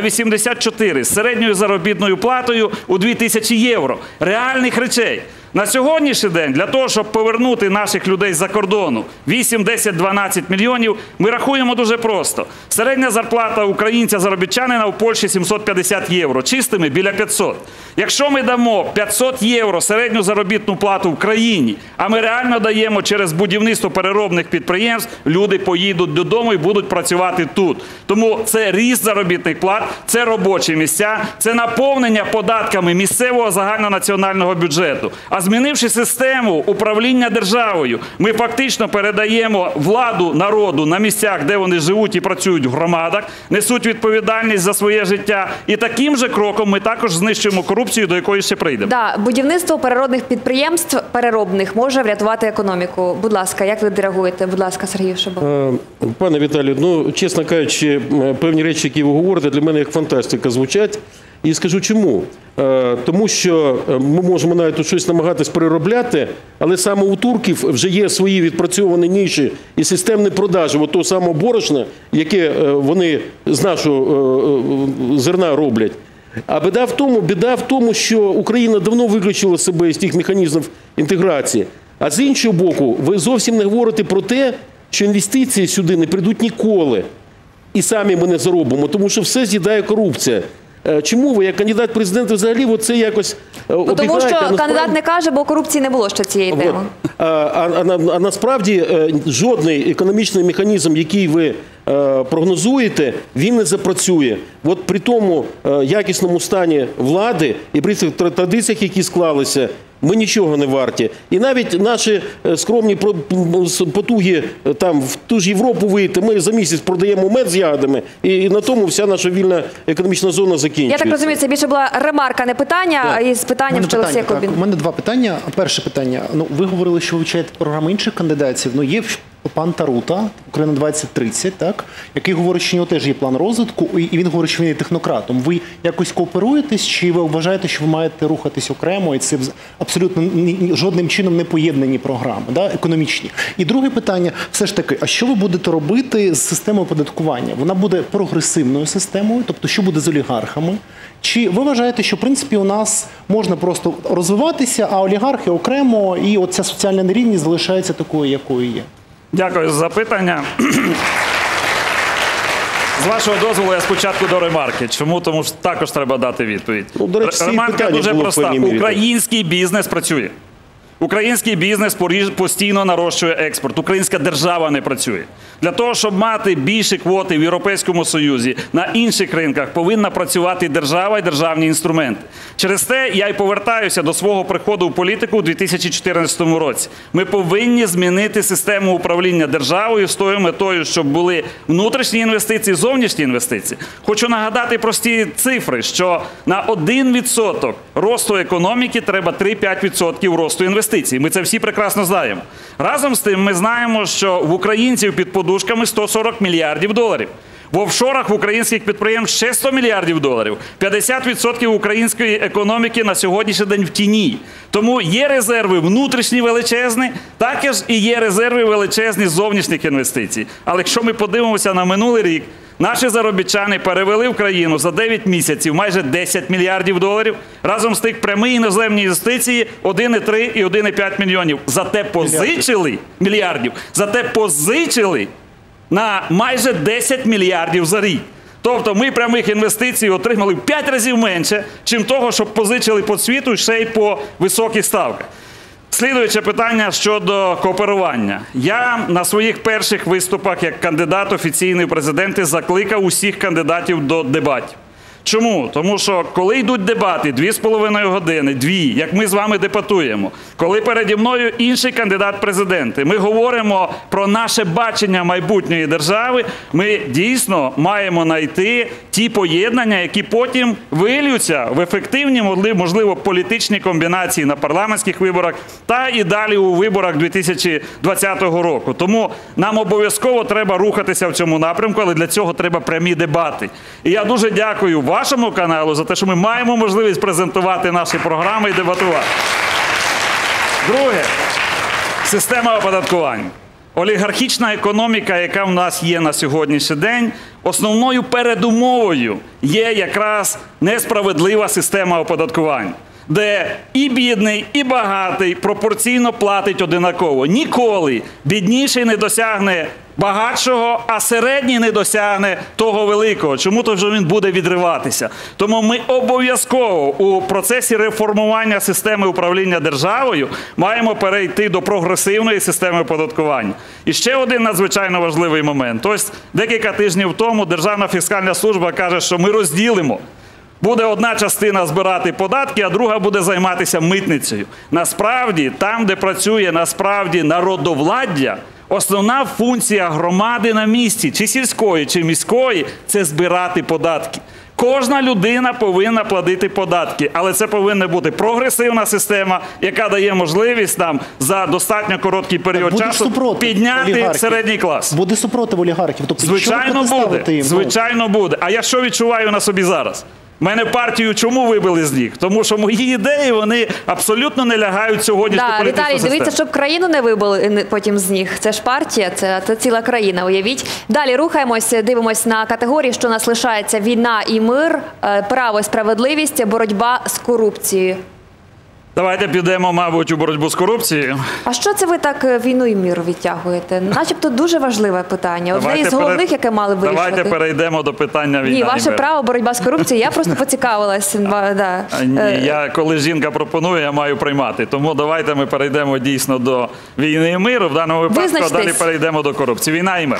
84 з середньою заробітною платою у 2000 євро. Реальних речей. На сьогоднішній день для того, щоб повернути наших людей з-за кордону 8, 10, 12 мільйонів, ми рахуємо дуже просто. Середня зарплата українця-заробітчанина у Польщі 750 євро, чистими біля 500. Якщо ми дамо 500 євро середню заробітну плату в країні, а ми реально даємо через будівництво переробних підприємств, люди поїдуть додому і будуть працювати тут. Тому це ріст заробітних плат, це робочі місця, це наповнення податками місцевого загальнонаціонального бюджету. А змінивши систему управління державою, ми фактично передаємо владу народу на місцях, де вони живуть і працюють в громадах, несуть відповідальність за своє життя. І таким же кроком ми також знищуємо корупцію, до якої ще прийдемо. Да, будівництво переробних підприємств переробних може врятувати економіку. Будь ласка, як ви реагуєте? Будь ласка, Сергій Шабов. Пане Віталію, чесно кажучи, певні речі, які ви говорите, для мене як фантастика звучать. І скажу чому. Тому що ми можемо навіть тут щось намагатись переробляти, але саме у турків вже є свої відпрацьовані ніші і системні продажі от того самого борошна, яке вони з нашого зерна роблять. А біда в тому, що Україна давно виключила себе з тих механізмів інтеграції. А з іншого боку, ви зовсім не говорите про те, що інвестиції сюди не прийдуть ніколи. І самі ми не заробимо, тому що все з'їдає корупція. Чому ви, як кандидат в президенти, взагалі оце якось обігаєте? Тому що кандидат не каже, бо корупції не було ще цієї теми. А насправді жодний економічний механізм, який ви прогнозуєте, він не запрацює. От при тому якісному стані влади і при цих традиціях, які склалися, ми нічого не варті. І навіть наші скромні потуги там в ту ж Європу вийти, ми за місяць продаємо мед з ягодами, і на тому вся наша вільна економічна зона закінчується. Я так розумію, це більше була ремарка, не питання, і з питанням, що Олексій Кобін. У мене два питання. Перше питання. Ви говорили, що вивчаєте програми інших кандидатів. Є пан Тарута, Україна 2030, так, який говорить, що у нього теж є план розвитку, і він говорить, що він є технократом. Ви якось кооперуєтесь, чи ви вважаєте, що ви маєте рухатись окремо, і це абсолютно жодним чином не поєднані програми, да, економічні? І друге питання, все ж таки, а що ви будете робити з системою оподаткування? Вона буде прогресивною системою, тобто що буде з олігархами? Чи ви вважаєте, що, в принципі, у нас можна просто розвиватися, а олігархи окремо, і оця соціальна нерівність залишається такою, якою є? Дякую за запитання. З вашого дозволу, я спочатку до ремарки. Чому? Тому що також треба дати відповідь. До речі, ремарка дуже проста. Мірі. Український бізнес працює. Український бізнес постійно нарощує експорт. Українська держава не працює. Для того, щоб мати більші квоти в Європейському Союзі, на інших ринках повинна працювати держава і державні інструменти. Через те я й повертаюся до свого приходу в політику у 2014 році. Ми повинні змінити систему управління державою з тою метою, щоб були внутрішні інвестиції, зовнішні інвестиції. Хочу нагадати прості цифри, що на 1% росту економіки треба 3-5% росту інвестицій. Ми це всі прекрасно знаємо. Разом з тим ми знаємо, що в українців під подушками 140 мільярдів доларів. В офшорах в українських підприємств ще 100 мільярдів доларів. 50% української економіки на сьогоднішній день в тіні. Тому є резерви внутрішні величезні, також і є резерви величезні зовнішніх інвестицій. Але якщо ми подивимося на минулий рік, наші заробітчани перевели в країну за 9 місяців майже 10 мільярдів доларів. Разом з тих прямі іноземні інвестиції 1,3 і 1,5 мільйонів. Зате позичили мільярдів, зате позичили на майже 10 мільярдів за рік. Тобто ми прямих інвестицій отримали в 5 разів менше, чим того, щоб позичили по світу ще й по високих ставках. Слідуюче питання щодо кооперування. Я на своїх перших виступах як кандидат офіційний в президенти закликав усіх кандидатів до дебатів. Чому? Тому що коли йдуть дебати 2,5 години, 2, як ми з вами дебатуємо, коли переді мною інший кандидат в президенти, ми говоримо про наше бачення майбутньої держави, ми дійсно маємо знайти ті поєднання, які потім вилються в ефективні, можливо, політичні комбінації на парламентських виборах та і далі у виборах 2020 року. Тому нам обов'язково треба рухатися в цьому напрямку, але для цього треба прямі дебати. І я дуже дякую вашому каналу за те, що ми маємо можливість презентувати наші програми і дебатувати. Друге – система оподаткування. Олігархічна економіка, яка в нас є на сьогоднішній день, основною передумовою є якраз несправедлива система оподаткування, де і бідний, і багатий пропорційно платить одинаково. Ніколи бідніший не досягне багатшого, а середній не досягне того великого. Чому? Тому що він буде відриватися. Тому ми обов'язково у процесі реформування системи управління державою маємо перейти до прогресивної системи оподаткування. І ще один надзвичайно важливий момент. Ось декілька тижнів тому Державна фіскальна служба каже, що ми розділимо. Буде одна частина збирати податки, а друга буде займатися митницею. Насправді, там, де працює насправді народовладдя, основна функція громади на місці, чи сільської, чи міської, це збирати податки. Кожна людина повинна платити податки, але це повинна бути прогресивна система, яка дає можливість нам за достатньо короткий період часу підняти середній клас. Буде супротив олігархів? Тобто, звичайно буде, звичайно буде. А я що відчуваю на собі зараз? Мене партію чому вибили з ніг? Тому що мої ідеї, вони абсолютно не лягають в сьогоднішню Да, політичну Віталій, систему. дивіться, щоб країну не вибили потім з ніг. Це ж партія, це ціла країна, уявіть. Далі рухаємось, дивимось на категорії, що у нас лишається: війна і мир, право і справедливість, боротьба з корупцією. Давайте підемо, мабуть, у боротьбу з корупцією. А що це ви так війну і мир відтягуєте? Начебто дуже важливе питання. Одне із головних, яке мали вирішувати. Давайте перейдемо до питання війна і Ні, мир. ваше право, боротьба з корупцією. Я просто поцікавилась. Да. Ні, коли жінка пропонує, я маю приймати. Тому давайте ми перейдемо дійсно до війни і миру. В даному випадку, а далі перейдемо до корупції. Війна і мир.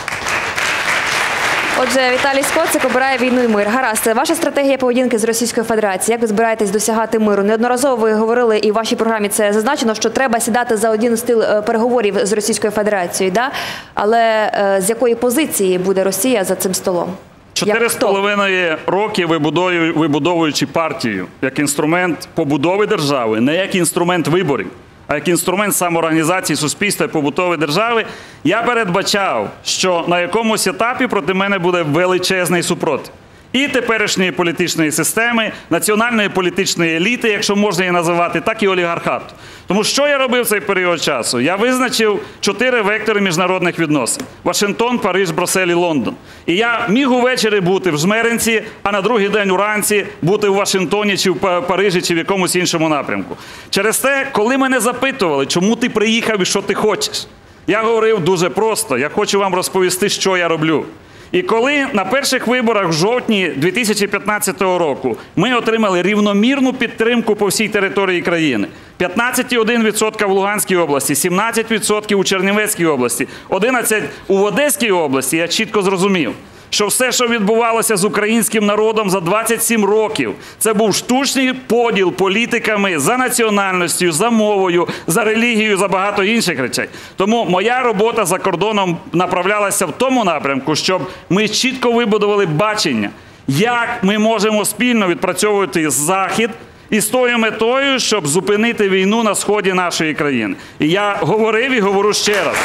Отже, Віталій Скоцик обирає війну і мир. Гаразд, ваша стратегія поведінки з Російською Федерацією. Як ви збираєтесь досягати миру? Неодноразово ви говорили, і в вашій програмі це зазначено, що треба сідати за один стіл переговорів з Російською Федерацією. Да? Але з якої позиції буде Росія за цим столом? 4,5 роки вибудовуючи партію як інструмент побудови держави, не як інструмент виборів, а як інструмент самоорганізації суспільства і побутової держави, я передбачав, що на якомусь етапі проти мене буде величезний супротив. І теперішньої політичної системи, національної політичної еліти, якщо можна її називати, так і олігархату. Тому що я робив в цей період часу? Я визначив 4 вектори міжнародних відносин. Вашингтон, Париж, Брюссель і Лондон. І я міг увечері бути в Жмеринці, а на другий день уранці бути в Вашингтоні, чи в Парижі, чи в якомусь іншому напрямку. Через те, коли мене запитували, чому ти приїхав і що ти хочеш, я говорив дуже просто: я хочу вам розповісти, що я роблю. І коли на перших виборах в жовтні 2015 року ми отримали рівномірну підтримку по всій території країни, 15,1% в Луганській області, 17% у Чернівецькій області, 11% у Одеській області, я чітко зрозумів, що все, що відбувалося з українським народом за 27 років, це був штучний поділ політиками за національністю, за мовою, за релігією, за багато інших речей. Тому моя робота за кордоном направлялася в тому напрямку, щоб ми чітко вибудували бачення, як ми можемо спільно відпрацьовувати Захід із тою метою, щоб зупинити війну на сході нашої країни. І я говорив і говорю ще раз.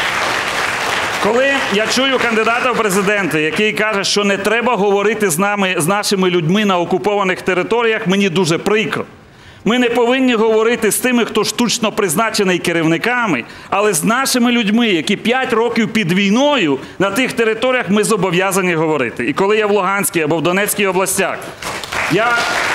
Коли я чую кандидата в президенти, який каже, що не треба говорити з нашими людьми на окупованих територіях, мені дуже прикро. Ми не повинні говорити з тими, хто штучно призначений керівниками, але з нашими людьми, які 5 років під війною на тих територіях, ми зобов'язані говорити. І коли я в Луганській або в Донецькій областях, я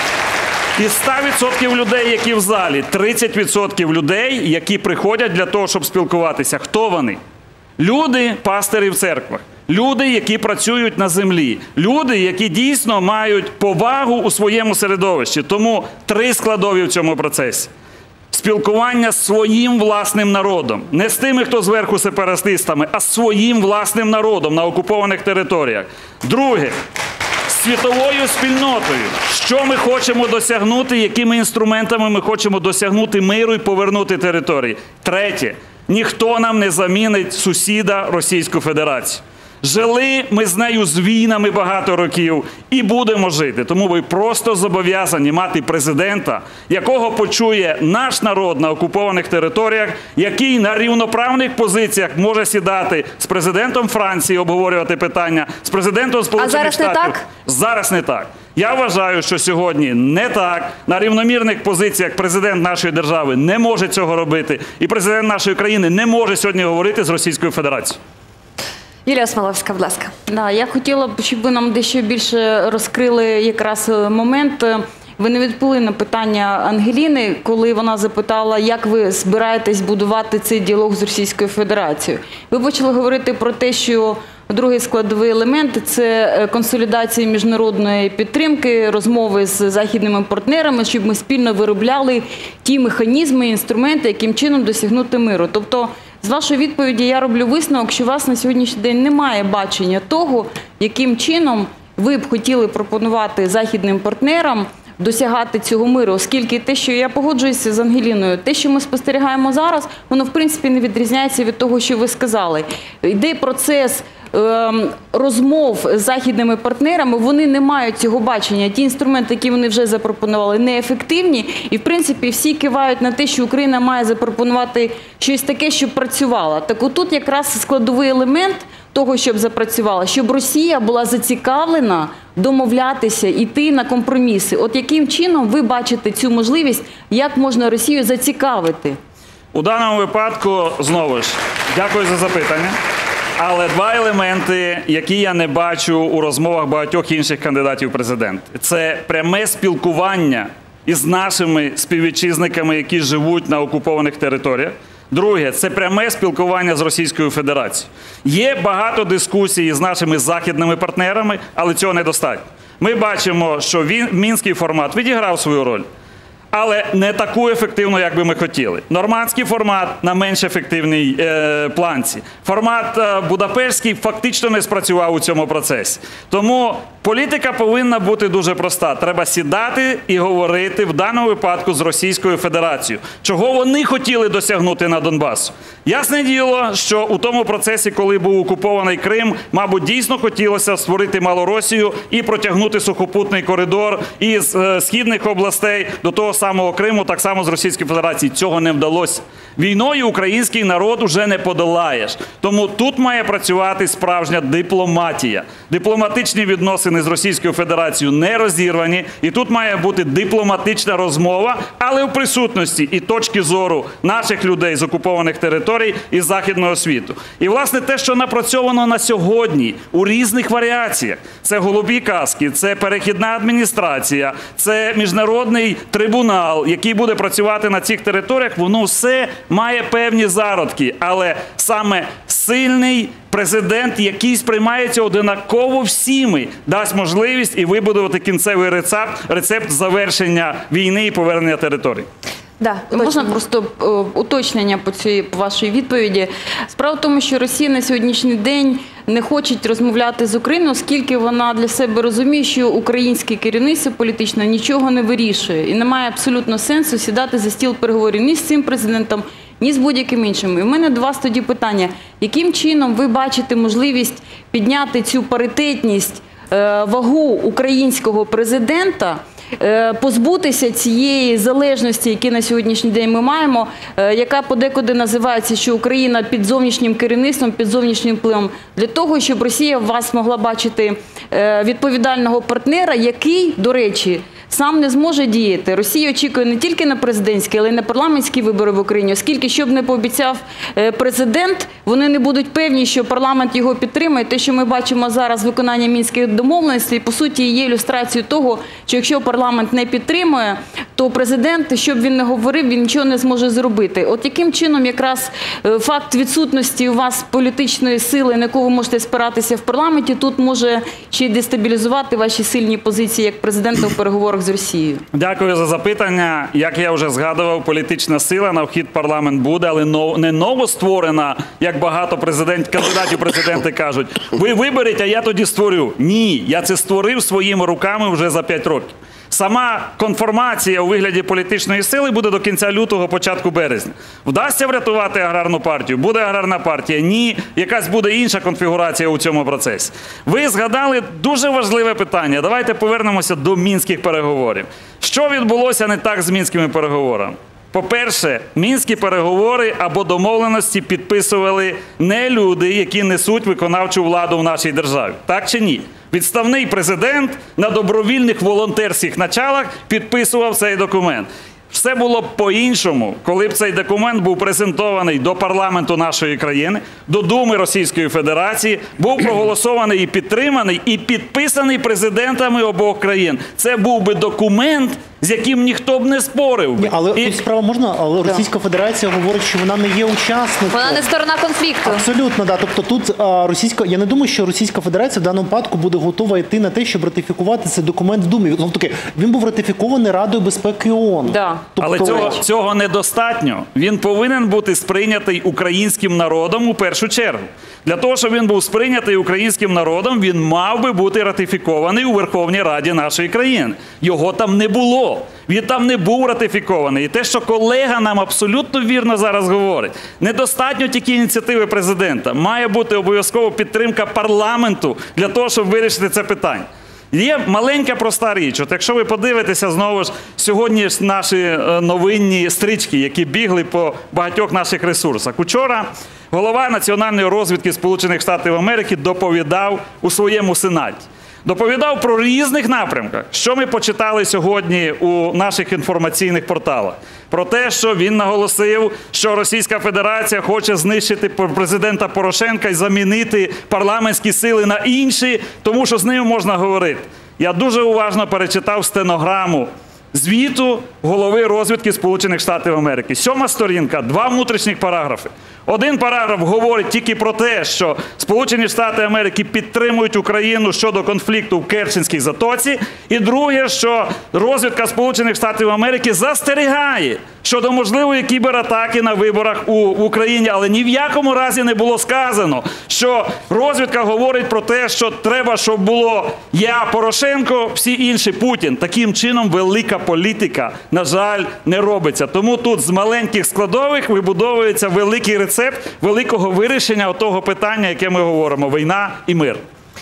із 100% людей, які в залі, 30% людей, які приходять для того, щоб спілкуватися. Хто вони? Люди, пастирі в церквах, люди, які працюють на землі, люди, які дійсно мають повагу у своєму середовищі. Тому 3 складові в цьому процесі. Спілкування з своїм власним народом. Не з тими, хто зверху сепаратистами, а з своїм власним народом на окупованих територіях. Друге. Світовою спільнотою. Що ми хочемо досягнути, якими інструментами ми хочемо досягнути миру і повернути території. Третє. Ніхто нам не замінить сусіда Російську Федерацію. Жили ми з нею з війнами багато років і будемо жити. Тому ви просто зобов'язані мати президента, якого почує наш народ на окупованих територіях, який на рівноправних позиціях може сідати з президентом Франції, обговорювати питання, з президентом Сполучених Штатів. А зараз не так? Зараз не так. Я вважаю, що сьогодні не так. На рівномірних позиціях президент нашої держави не може цього робити. І президент нашої країни не може сьогодні говорити з Російською Федерацією. Юлія Смоловська, будь ласка. Да, я хотіла б, щоб ви нам дещо більше розкрили якраз момент. Ви не відповіли на питання Ангеліни, коли вона запитала, як ви збираєтесь будувати цей діалог з Російською Федерацією. Ви почали говорити про те, що другий складовий елемент – це консолідація міжнародної підтримки, розмови з західними партнерами, щоб ми спільно виробляли ті механізми, інструменти, яким чином досягнути миру. Тобто, з вашої відповіді я роблю висновок, що у вас на сьогоднішній день немає бачення того, яким чином ви б хотіли пропонувати західним партнерам досягати цього миру, оскільки те, що я погоджуюся з Ангеліною, те, що ми спостерігаємо зараз, воно в принципі не відрізняється від того, що ви сказали. Йде процес розмов з західними партнерами, вони не мають цього бачення. Ті інструменти, які вони вже запропонували, неефективні. І, в принципі, всі кивають на те, що Україна має запропонувати щось таке, щоб працювало. Так отут якраз складовий елемент того, щоб запрацювала, щоб Росія була зацікавлена домовлятися, йти на компроміси. От яким чином ви бачите цю можливість, як можна Росію зацікавити? У даному випадку, знову ж, дякую за запитання. Але два елементи, які я не бачу у розмовах багатьох інших кандидатів в президенти. Це пряме спілкування із нашими співвітчизниками, які живуть на окупованих територіях. Друге, це пряме спілкування з Російською Федерацією. Є багато дискусій з нашими західними партнерами, але цього недостатньо. Ми бачимо, що мінський формат відіграв свою роль, але не таку ефективну, як би ми хотіли. Нормандський формат на менш ефективній планці. Формат Будапештський фактично не спрацював у цьому процесі. Тому політика повинна бути дуже проста. Треба сідати і говорити в даному випадку з Російською Федерацією. Чого вони хотіли досягнути на Донбасі? Ясне діло, що у тому процесі, коли був окупований Крим, мабуть, дійсно хотілося створити Малоросію і протягнути сухопутний коридор із східних областей до того самого Криму, так само з Російської Федерації. Цього не вдалося. Війною український народ уже не подолаєш. Тому тут має працювати справжня дипломатія. Дипломатичні відносини з Російською Федерацією не розірвані. І тут має бути дипломатична розмова, але в присутності і точки зору наших людей з окупованих територій і західного світу. І, власне, те, що напрацьовано на сьогодні у різних варіаціях. Це голубі каски, це перехідна адміністрація, це міжнародний трибунал, який буде працювати на цих територіях. Воно все має певні зародки, але саме сильний президент, який сприймається однаково всіми, дасть можливість і вибудувати кінцевий рецепт завершення війни і повернення територій. Да, можна просто уточнення по вашій відповіді. Справа в тому, що Росія на сьогоднішній день не хоче розмовляти з Україною, оскільки вона для себе розуміє, що українське керівництво політичне нічого не вирішує. І немає абсолютно сенсу сідати за стіл переговорів ні з цим президентом, ні з будь-яким іншим. І в мене до вас тоді питання. Яким чином ви бачите можливість підняти цю паритетність, вагу українського президента, позбутися цієї залежності, яку на сьогоднішній день ми маємо, яка подекуди називається, що Україна під зовнішнім керівництвом, під зовнішнім впливом, для того, щоб Росія в вас могла бачити відповідального партнера, який, до речі, сам не зможе діяти. Росія очікує не тільки на президентські, але й на парламентські вибори в Україні, оскільки, що б не пообіцяв президент, вони не будуть певні, що парламент його підтримає. Те, що ми бачимо зараз виконання мінських домовленостей, по суті, є ілюстрацією того, що якщо парламент не підтримує, то президент, що б він не говорив, він нічого не зможе зробити. От яким чином якраз факт відсутності у вас політичної сили, на яку ви можете спиратися в парламенті, тут може ще й дестабілізувати ваші сильні позиції як президента в переговорах з Росією? Дякую за запитання. Як я вже згадував, політична сила на вхід в парламент буде, але не новостворена, як багато кандидатів президенти кажуть. Ви виберіть, а я тоді створю. Ні, я це створив своїми руками вже за 5 років. Сама конформація у вигляді політичної сили буде до кінця лютого, початку березня. Вдасться врятувати аграрну партію? Буде аграрна партія? Ні. Якась буде інша конфігурація у цьому процесі. Ви згадали дуже важливе питання. Давайте повернемося до мінських переговорів. Що відбулося не так з мінськими переговорами? По-перше, мінські переговори або домовленості підписували не люди, які несуть виконавчу владу в нашій державі. Так чи ні? Відставний президент на добровільних волонтерських началах підписував цей документ. Все було б по-іншому, коли б цей документ був презентований до парламенту нашої країни, до Думи Російської Федерації, був проголосований і підтриманий, і підписаний президентами обох країн. Це був би документ, з яким ніхто б не спорив. Ні, але тут справа можна, але Російська Федерація говорить, що вона не є учасником. Вона не сторона конфлікту. Абсолютно, да. Тобто тут я не думаю, що Російська Федерація в даному випадку буде готова йти на те, щоб ратифікувати цей документ в Думі. Він був ратифікований Радою безпеки ООН. Да. Але цього недостатньо. Він повинен бути сприйнятий українським народом у першу чергу. Для того, щоб він був сприйнятий українським народом, він мав би бути ратифікований у Верховній Раді нашої країни. Його там не було. Він там не був ратифікований. І те, що колега нам абсолютно вірно зараз говорить, недостатньо тільки ініціативи президента. Має бути обов'язково підтримка парламенту для того, щоб вирішити це питання. Є маленька проста річ. От якщо ви подивитеся, знову ж, сьогодні наші новинні стрічки, які бігли по багатьох наших ресурсах. Учора голова Національної розвідки Сполучених Штатів Америки доповідав у своєму Сенаті. Доповідав про різних напрямках. Що ми почитали сьогодні у наших інформаційних порталах? Про те, що він наголосив, що Російська Федерація хоче знищити президента Порошенка і замінити парламентські сили на інші, тому що з ними можна говорити. Я дуже уважно перечитав стенограму звіту голови розвідки Сполучених Штатів Америки. 7 сторінка, 2 внутрішніх параграфи. Один параграф говорить тільки про те, що Сполучені Штати Америки підтримують Україну щодо конфлікту в Керченській затоці. І друге, що розвідка Сполучених Штатів Америки застерігає щодо можливої кібератаки на виборах в Україні. Але ні в якому разі не було сказано, що розвідка говорить про те, що треба, щоб було я Порошенко, всі інші Путін. Таким чином велика політика, на жаль, не робиться. Тому тут з маленьких складових вибудовується великий рецепт великого вирішення того питання, яке ми говоримо – війна і мир.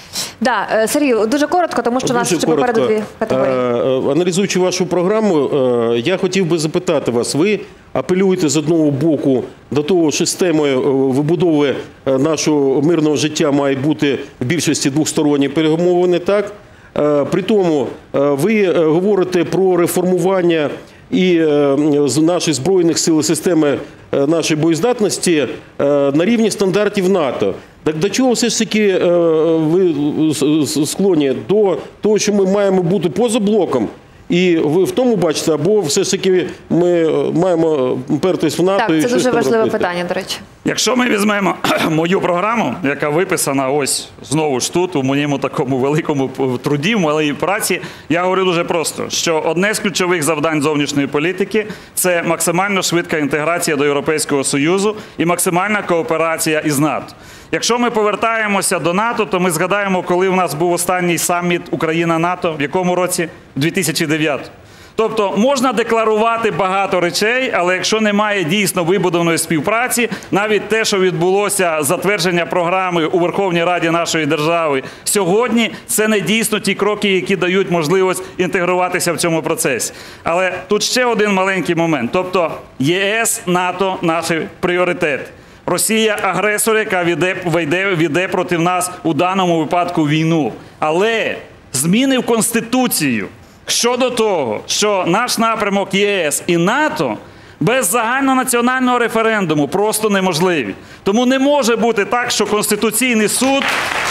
Да, Сергій, дуже коротко, тому що у нас ще попереду 2 категорії. Аналізуючи вашу програму, я хотів би запитати вас, ви апелюєте з одного боку до того, що системою вибудови нашого мирного життя мають бути в більшості двосторонні перемовини, так? При тому ви говорите про реформування і наших Збройних сил і системи нашої боєздатності на рівні стандартів НАТО. Так до чого все ж таки ви склонні? До того, що ми маємо бути поза блоком? І ви в тому бачите, або все ж таки ми маємо пертись в НАТО? Так, це дуже важливе питання, до речі. Якщо ми візьмемо мою програму, яка виписана ось знову ж тут, у моєму такому великому труді, в моїй праці, я говорю дуже просто, що одне з ключових завдань зовнішньої політики – це максимально швидка інтеграція до Європейського Союзу і максимальна кооперація із НАТО. Якщо ми повертаємося до НАТО, то ми згадаємо, коли у нас був останній саміт Україна-НАТО, в якому році? В 2009. Тобто можна декларувати багато речей, але якщо немає дійсно вибудованої співпраці, навіть те, що відбулося затвердження програми у Верховній Раді нашої держави сьогодні, це не дійсно ті кроки, які дають можливість інтегруватися в цьому процесі. Але тут ще один маленький момент. Тобто ЄС, НАТО – наші пріоритети. Росія – агресор, яка веде проти нас у даному випадку війну. Але зміни в Конституцію щодо того, що наш напрямок ЄС і НАТО без загальнонаціонального референдуму просто неможливі. Тому не може бути так, що Конституційний суд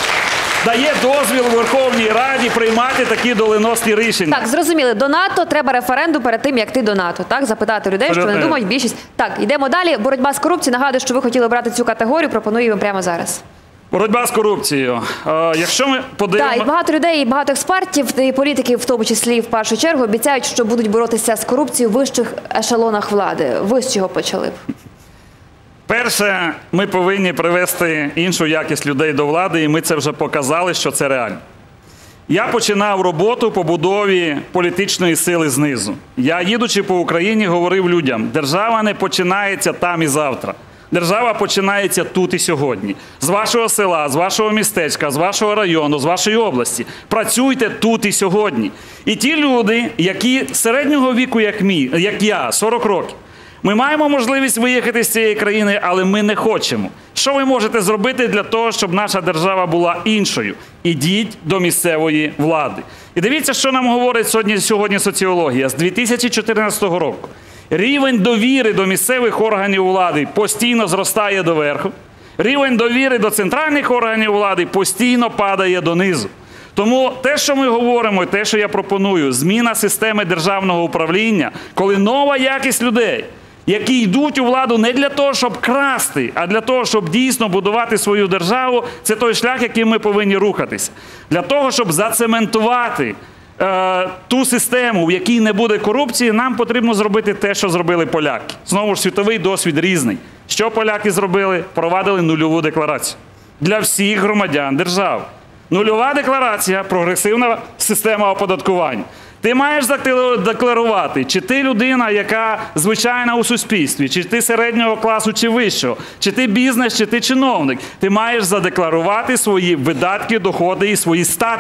дає дозвіл у Верховній Раді приймати такі доленосні рішення. Так, зрозуміли. До НАТО треба референдум перед тим, як ти до НАТО. Так, запитати людей, що вони думають, більшість. Так, йдемо далі. Боротьба з корупцією. Нагадую, що ви хотіли брати цю категорію, пропоную вам прямо зараз. Боротьба з корупцією. Якщо ми подивимося... Так, і багато людей, і багато експертів, і політиків, в тому числі в першу чергу, обіцяють, що будуть боротися з корупцією в вищих ешелонах влади. Ви з чого почали б? Перше, ми повинні привести іншу якість людей до влади, і ми це вже показали, що це реально. Я починав роботу по будові політичної сили знизу. Я, їдучи по Україні, говорив людям, держава не починається там і завтра. Держава починається тут і сьогодні. З вашого села, з вашого містечка, з вашого району, з вашої області. Працюйте тут і сьогодні. І ті люди, які середнього віку, як я, 40 років, ми маємо можливість виїхати з цієї країни, але ми не хочемо. Що ви можете зробити для того, щоб наша держава була іншою? Ідіть до місцевої влади. І дивіться, що нам говорить сьогодні соціологія. З 2014 року рівень довіри до місцевих органів влади постійно зростає доверху. Рівень довіри до центральних органів влади постійно падає донизу. Тому те, що ми говоримо, і те, що я пропоную, зміна системи державного управління, коли нова якість людей, які йдуть у владу не для того, щоб красти, а для того, щоб дійсно будувати свою державу, це той шлях, яким ми повинні рухатися. Для того, щоб зацементувати ту систему, в якій не буде корупції, нам потрібно зробити те, що зробили поляки. Знову ж, світовий досвід різний. Що поляки зробили? Провадили нульову декларацію. Для всіх громадян держави. Нульова декларація – прогресивна система оподаткування. Ти маєш декларувати, чи ти людина, яка звичайна у суспільстві, чи ти середнього класу, чи вищого, чи ти бізнес, чи ти чиновник. Ти маєш задекларувати свої видатки, доходи і свої статки.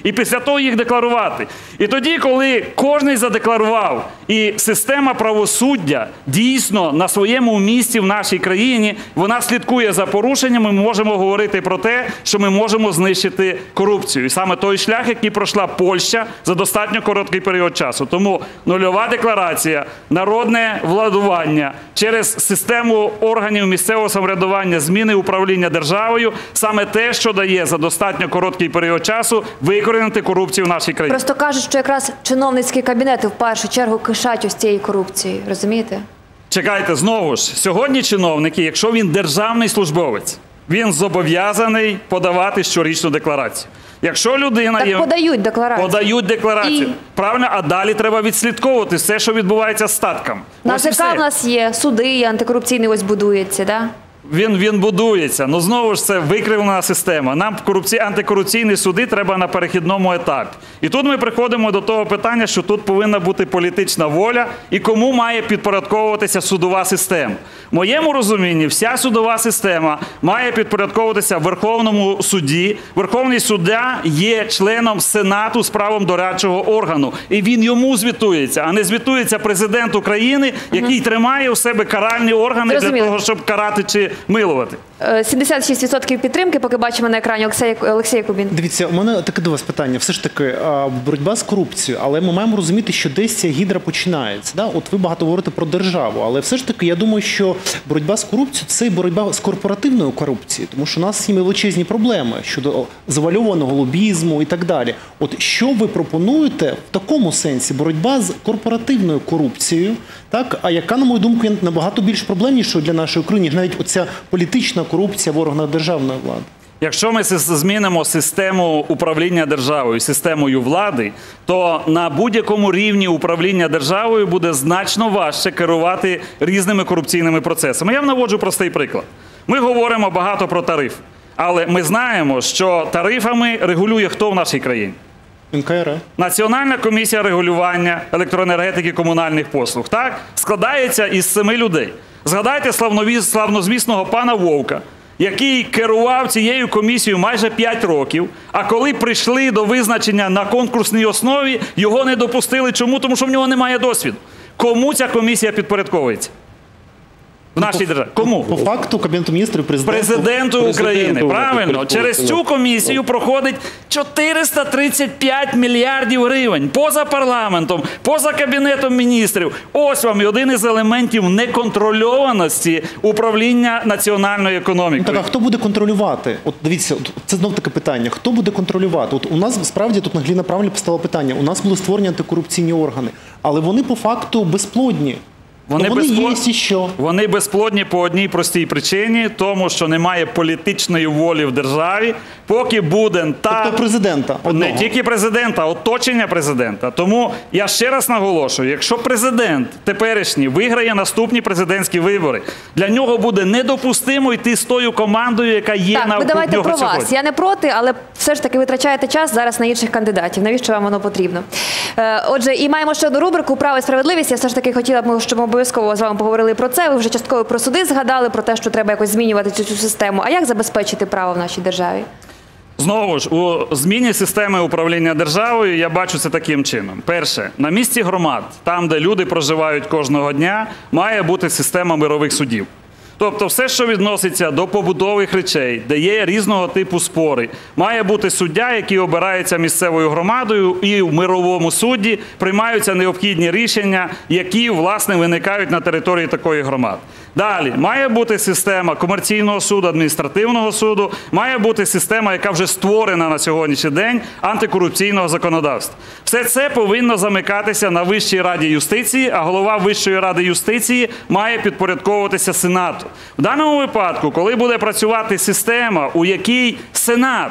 І після того їх декларувати. І тоді, коли кожен задекларував, і система правосуддя дійсно на своєму місці в нашій країні, вона слідкує за порушеннями, ми можемо говорити про те, що ми можемо знищити корупцію. І саме той шлях, який пройшла Польща за достатньо короткий період часу. Тому нульова декларація, народне владування через систему органів місцевого самоврядування, зміни управління державою, саме те, що дає за достатньо короткий період часу викорінити корупцію в нашій країні. Просто кажуть, що якраз чиновницькі кабінети в першу чергу кишать ось цією корупцією, розумієте? Чекайте, знову ж, сьогодні чиновники, якщо він державний службовець, він зобов'язаний подавати щорічну декларацію. Якщо людина Так подають декларацію. Подають декларацію. І? Правильно, а далі треба відслідковувати все, що відбувається з статком. Ось і НАЗК все. в нас є, суди, і антикорупційний ось будується, да? Він будується. Ну, знову ж, це викривлена система. Нам антикорупційні суди треба на перехідному етапі. І тут ми приходимо до того питання, що тут повинна бути політична воля і кому має підпорядковуватися судова система. В моєму розумінні, вся судова система має підпорядковуватися Верховному суді. Верховний суддя є членом Сенату з правом дорадчого органу. І він йому звітується, а не звітується президент України, який тримає у себе каральні органи Зрозуміло. для того, щоб карати чи милувати. 76% підтримки, поки бачимо на екрані Олексій Кубін. Дивіться, у мене таке до вас питання. Все ж таки, боротьба з корупцією, але ми маємо розуміти, що десь ця гідра починається. Да? От ви багато говорите про державу, але все ж таки, я думаю, що боротьба з корупцією – це і боротьба з корпоративною корупцією, тому що у нас є величезні проблеми щодо завальованого лобізму і так далі. От що ви пропонуєте в такому сенсі боротьба з корпоративною корупцією, так? А яка, на мою думку, є набагато більш проблемнішою для нашої країни, ніж навіть оця політична корупція в органах державної влади? Якщо ми змінимо систему управління державою, системою влади, то на будь-якому рівні управління державою буде значно важче керувати різними корупційними процесами. Я вам наводжу простий приклад. Ми говоримо багато про тариф, але ми знаємо, що тарифами регулює хто в нашій країні? НКРЕ. Національна комісія регулювання електроенергетики і комунальних послуг. Так? Складається із 7 людей. Згадайте славнозвісного пана Вовка, який керував цією комісією майже 5 років, а коли прийшли до визначення на конкурсній основі, його не допустили. Чому? Тому що в нього немає досвіду. Кому ця комісія підпорядковується? В нашій державі. Кому? По факту Кабінету міністрів Президенту України. Правильно. Президенту. Через цю комісію проходить 435 мільярдів гривень. Поза парламентом, поза Кабінетом міністрів. Ось вам і один із елементів неконтрольованості управління національною економікою. Так, а хто буде контролювати? От дивіться, це знов таке питання. Хто буде контролювати? От у нас справді тут Нагліна правильно поставила питання. У нас були створені антикорупційні органи, але вони по факту безплодні. Вони є і що? Вони безплодні по одній простій причині, тому що немає політичної волі в державі, поки буде Тобто президента одного. Не тільки президента, а оточення президента. Тому я ще раз наголошую, якщо президент теперішній виграє наступні президентські вибори, для нього буде недопустимо йти з тою командою, яка є Так, ви навколо давайте нього про сьогодні. вас. Я не проти, але все ж таки витрачаєте час зараз на інших кандидатів. Навіщо вам воно потрібно? Отже, і маємо ще одну рубрику «Право і справедливість». Я все ж таки хотіла б, щоб ми обов'язково з вами поговорили про це. Ви вже частково про суди згадали, про те, що треба якось змінювати цю систему. А як забезпечити право в нашій державі? Знову ж, у зміні системи управління державою я бачу це таким чином. Перше, на місці громад, там, де люди проживають кожного дня, має бути система мирових судів. Тобто все, що відноситься до побутових речей, де є різного типу спори, має бути суддя, який обирається місцевою громадою, і в мировому суді приймаються необхідні рішення, які, власне, виникають на території такої громади. Далі, має бути система комерційного суду, адміністративного суду, має бути система, яка вже створена на сьогоднішній день, антикорупційного законодавства. Все це повинно замикатися на Вищій раді юстиції, а голова Вищої ради юстиції має підпорядковуватися Сенату. В даному випадку, коли буде працювати система, у якій Сенат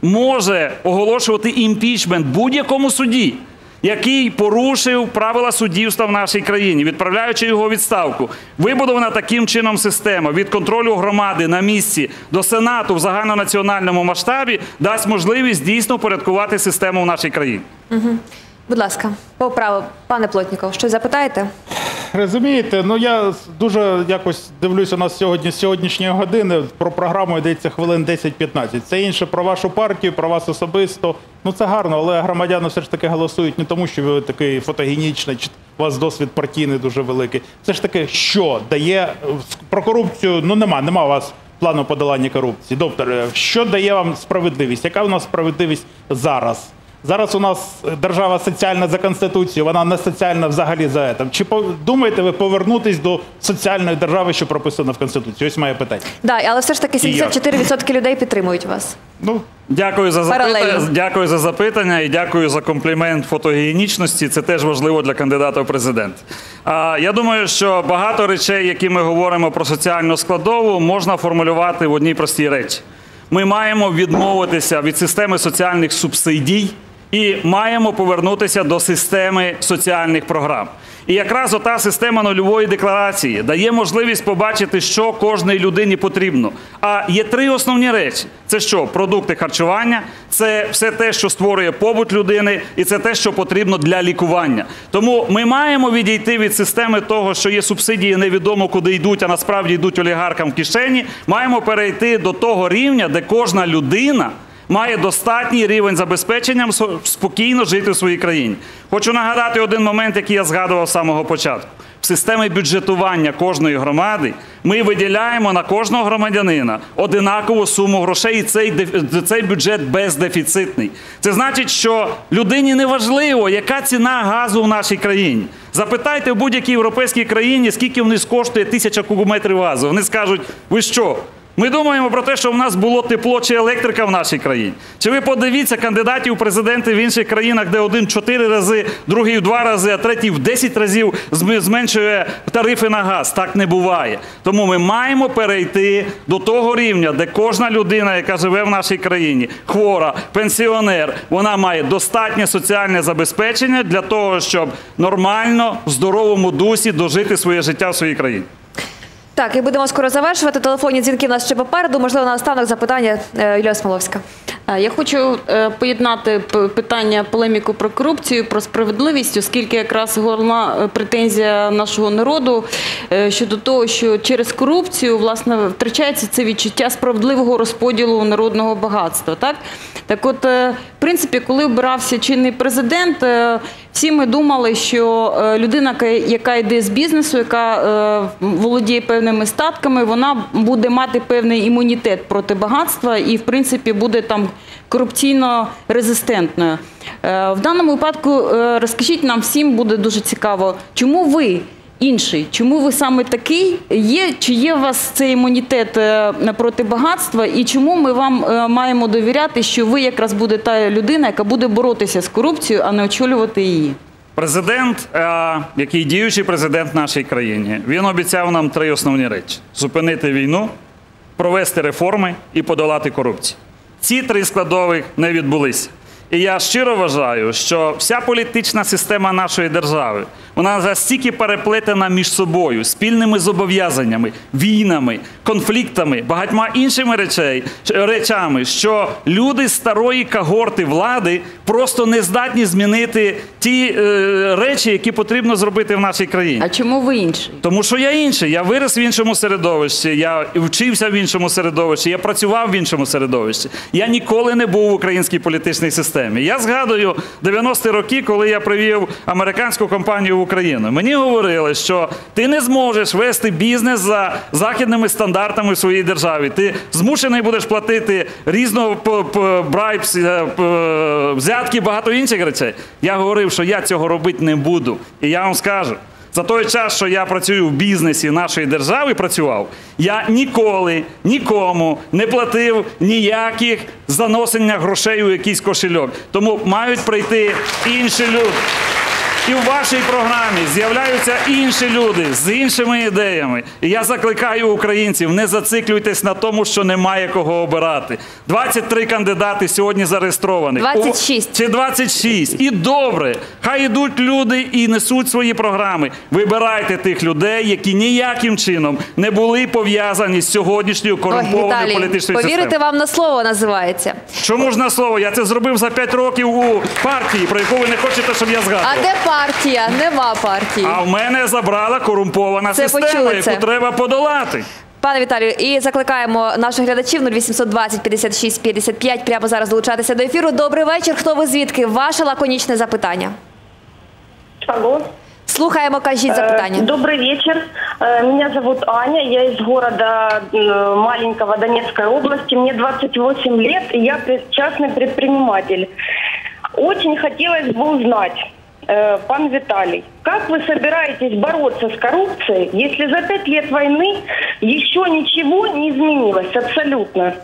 може оголошувати імпічмент будь-якому судді, який порушив правила суддівства в нашій країні, відправляючи його у відставку. Вибудована таким чином система від контролю громади на місці до Сенату в загальнонаціональному масштабі дасть можливість дійсно порядкувати систему в нашій країні. Будь ласка, по праву. Пане Плотніков, щось запитаєте? Розумієте, ну я дуже якось дивлюся на сьогоднішньої години, про програму йдеться хвилин 10-15. Це інше про вашу партію, про вас особисто. Ну це гарно, але громадяни все ж таки голосують не тому, що ви такий фотогенічний, чи у вас досвід партійний дуже великий. Це ж таки, що дає, про корупцію, ну нема у вас плану подолання корупції. Доктор, що дає вам справедливість? Яка у нас справедливість зараз? Зараз у нас держава соціальна за Конституцією, вона не соціальна взагалі за це. Чи думаєте ви повернутись до соціальної держави, що прописано в Конституції? Ось моє питання. Да, але все ж таки 74% людей підтримують вас. Ну, Дякую за запитання і дякую за комплімент фотогенічності. Це теж важливо для кандидата в президенти. Я думаю, що багато речей, які ми говоримо про соціальну складову, можна формулювати в одній простій речі. Ми маємо відмовитися від системи соціальних субсидій і маємо повернутися до системи соціальних програм. І якраз ота система нульової декларації дає можливість побачити, що кожній людині потрібно. А є три основні речі. Це що? Продукти харчування, це все те, що створює побут людини, і це те, що потрібно для лікування. Тому ми маємо відійти від системи того, що є субсидії, невідомо куди йдуть, а насправді йдуть олігархам в кишені. Маємо перейти до того рівня, де кожна людина має достатній рівень забезпечення спокійно жити в своїй країні. Хочу нагадати один момент, який я згадував з самого початку. В системі бюджетування кожної громади ми виділяємо на кожного громадянина одинакову суму грошей, і цей бюджет бездефіцитний. Це значить, що людині не важливо, яка ціна газу в нашій країні. Запитайте в будь-якій європейській країні, скільки в них коштує 1000 кубометрів газу. Вони скажуть, ви що? Ми думаємо про те, що в нас було тепло чи електрика в нашій країні. Чи ви подивіться кандидатів у президенти в інших країнах, де один 4 рази, другий в 2 рази, а третій в 10 разів зменшує тарифи на газ. Так не буває. Тому ми маємо перейти до того рівня, де кожна людина, яка живе в нашій країні, хвора, пенсіонер, вона має достатнє соціальне забезпечення для того, щоб нормально, в здоровому дусі дожити своє життя в своїй країні. Так, і будемо скоро завершувати. Телефонні дзвінки в нас ще попереду. Можливо, наостанок запитання Юлія Смоловська. Я хочу поєднати питання полеміку про корупцію, про справедливість, оскільки якраз головна претензія нашого народу щодо того, що через корупцію, власне, втрачається це відчуття справедливого розподілу народного багатства. Так от, в принципі, коли обирався чинний президент, всі ми думали, що людина, яка йде з бізнесу, яка володіє певними статками, вона буде мати певний імунітет проти багатства і, в принципі, буде там корупційно резистентною. В даному випадку розкажіть нам всім, буде дуже цікаво, чому ви інший, чому ви саме такий, чи є у вас цей імунітет проти багатства і чому ми вам маємо довіряти, що ви якраз будете та людина, яка буде боротися з корупцією, а не очолювати її? Президент, який діючий президент в нашій країні, він обіцяв нам 3 основні речі. Зупинити війну, провести реформи і подолати корупцію. Ці 3 складових не відбулися. І я щиро вважаю, що вся політична система нашої держави, вона настільки переплетена між собою, спільними зобов'язаннями, війнами, конфліктами, багатьма іншими речами, що люди старої когорти влади просто не здатні змінити ті речі, які потрібно зробити в нашій країні. А чому ви інший? Тому що я інший. Я вирос в іншому середовищі, я вчився в іншому середовищі, я працював в іншому середовищі. Я ніколи не був в українській політичній системі. Я згадую 90-ті роки, коли я привів американську компанію в Україну. Мені говорили, що ти не зможеш вести бізнес за західними стандартами в своїй державі. Ти змушений будеш платити різного брайбс, взятки, багато інших речей. Я говорив, що я цього робити не буду. І я вам скажу, за той час, що я працюю в бізнесі нашої держави, я ніколи нікому не платив ніяких заносення грошей у якийсь кошельок. Тому мають прийти інші люди. І в вашій програмі з'являються інші люди з іншими ідеями. І я закликаю українців, не зациклюйтесь на тому, що немає кого обирати. 23 кандидати сьогодні зареєстровані. 26. Чи 26. І добре. Хай йдуть люди і несуть свої програми. Вибирайте тих людей, які ніяким чином не були пов'язані з сьогоднішньою корумпованою політичною системою. Повірити вам на слово називається. Чому ж на слово? Я це зробив за 5 років у партії, про яку ви не хочете, щоб я згадував. А де партія? Нема партії. А в мене забрала корумпована Це система, почули яку це. треба подолати. Пане Віталію, і закликаємо наших глядачів 0820 56 55 прямо зараз долучатися до ефіру. Добрий вечір. Хто ви звідки? Ваше лаконічне запитання. Алло. Слухаємо, кажіть запитання. Добрый вечер. Меня зовут Аня. Я из города маленького Донецкой области. Мне 28 лет, и я частный предприниматель. Очень хотелось бы узнать, пан Виталий, как вы собираетесь бороться с коррупцией, если за 5 лет войны еще ничего не изменилось абсолютно?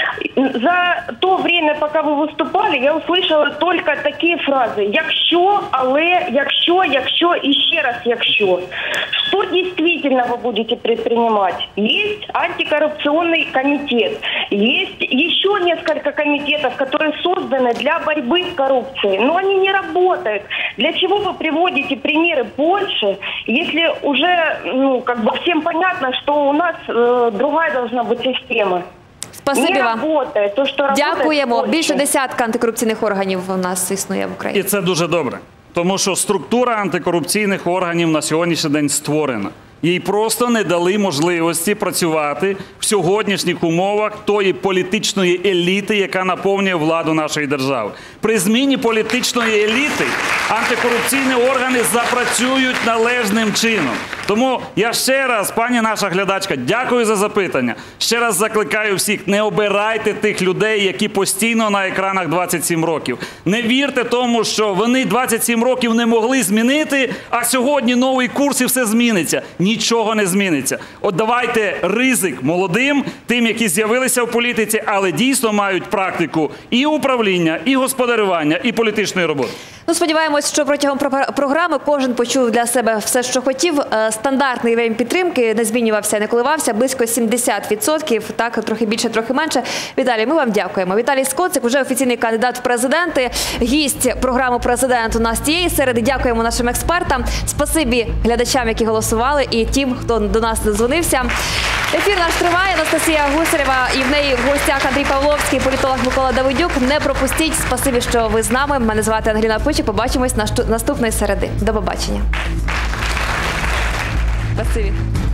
За то время, пока вы выступали, я услышала только такие фразы: «Якщо», «але», «якщо» и еще раз «якщо». Что действительно вы будете предпринимать? Есть антикоррупционный комитет, есть еще несколько комитетов, которые созданы для борьбы с коррупцией, но они не работают. Для чего вы приводите примеры Польши, если уже всем понятно, что у нас другая должна быть система? Спасибі вам. Работает. То, что Дякуємо. работает, Більше десятка антикорупційних органів у нас існує в Україні. І це дуже добре. Тому що структура антикорупційних органів на сьогоднішній день створена. Їй просто не дали можливості працювати в сьогоднішніх умовах тої політичної еліти, яка наповнює владу нашої держави. При зміні політичної еліти антикорупційні органи запрацюють належним чином. Тому я ще раз, пані наша глядачка, дякую за запитання. Ще раз закликаю всіх, не обирайте тих людей, які постійно на екранах 27 років. Не вірте тому, що вони 27 років не могли змінити, а сьогодні новий курс і все зміниться. Нічого не зміниться. От давайте ризик молодим, тим, які з'явилися в політиці, але дійсно мають практику і управління, і господарювання, і політичної роботи. Ну, сподіваємось, що протягом програми кожен почув для себе все, що хотів. Стандартний рівень підтримки не змінювався, не коливався, близько 70%, так, трохи більше, трохи менше. Віталій, ми вам дякуємо. Віталій Скоцик, уже офіційний кандидат в президенти, гість програми «Президент» у нас тієї середи. Дякуємо нашим експертам. Спасибі глядачам, які голосували, і тим, хто до нас додзвонився. Ефір наш триває. Анастасія Гусарєва і в неї в гостях Андрій Павловський, політолог Микола Давидюк. Не пропустіть. Спасибі, що ви з нами. Мене звати Ангеліна Пучик. Побачимось наступної середи. До побачення. Спасибі.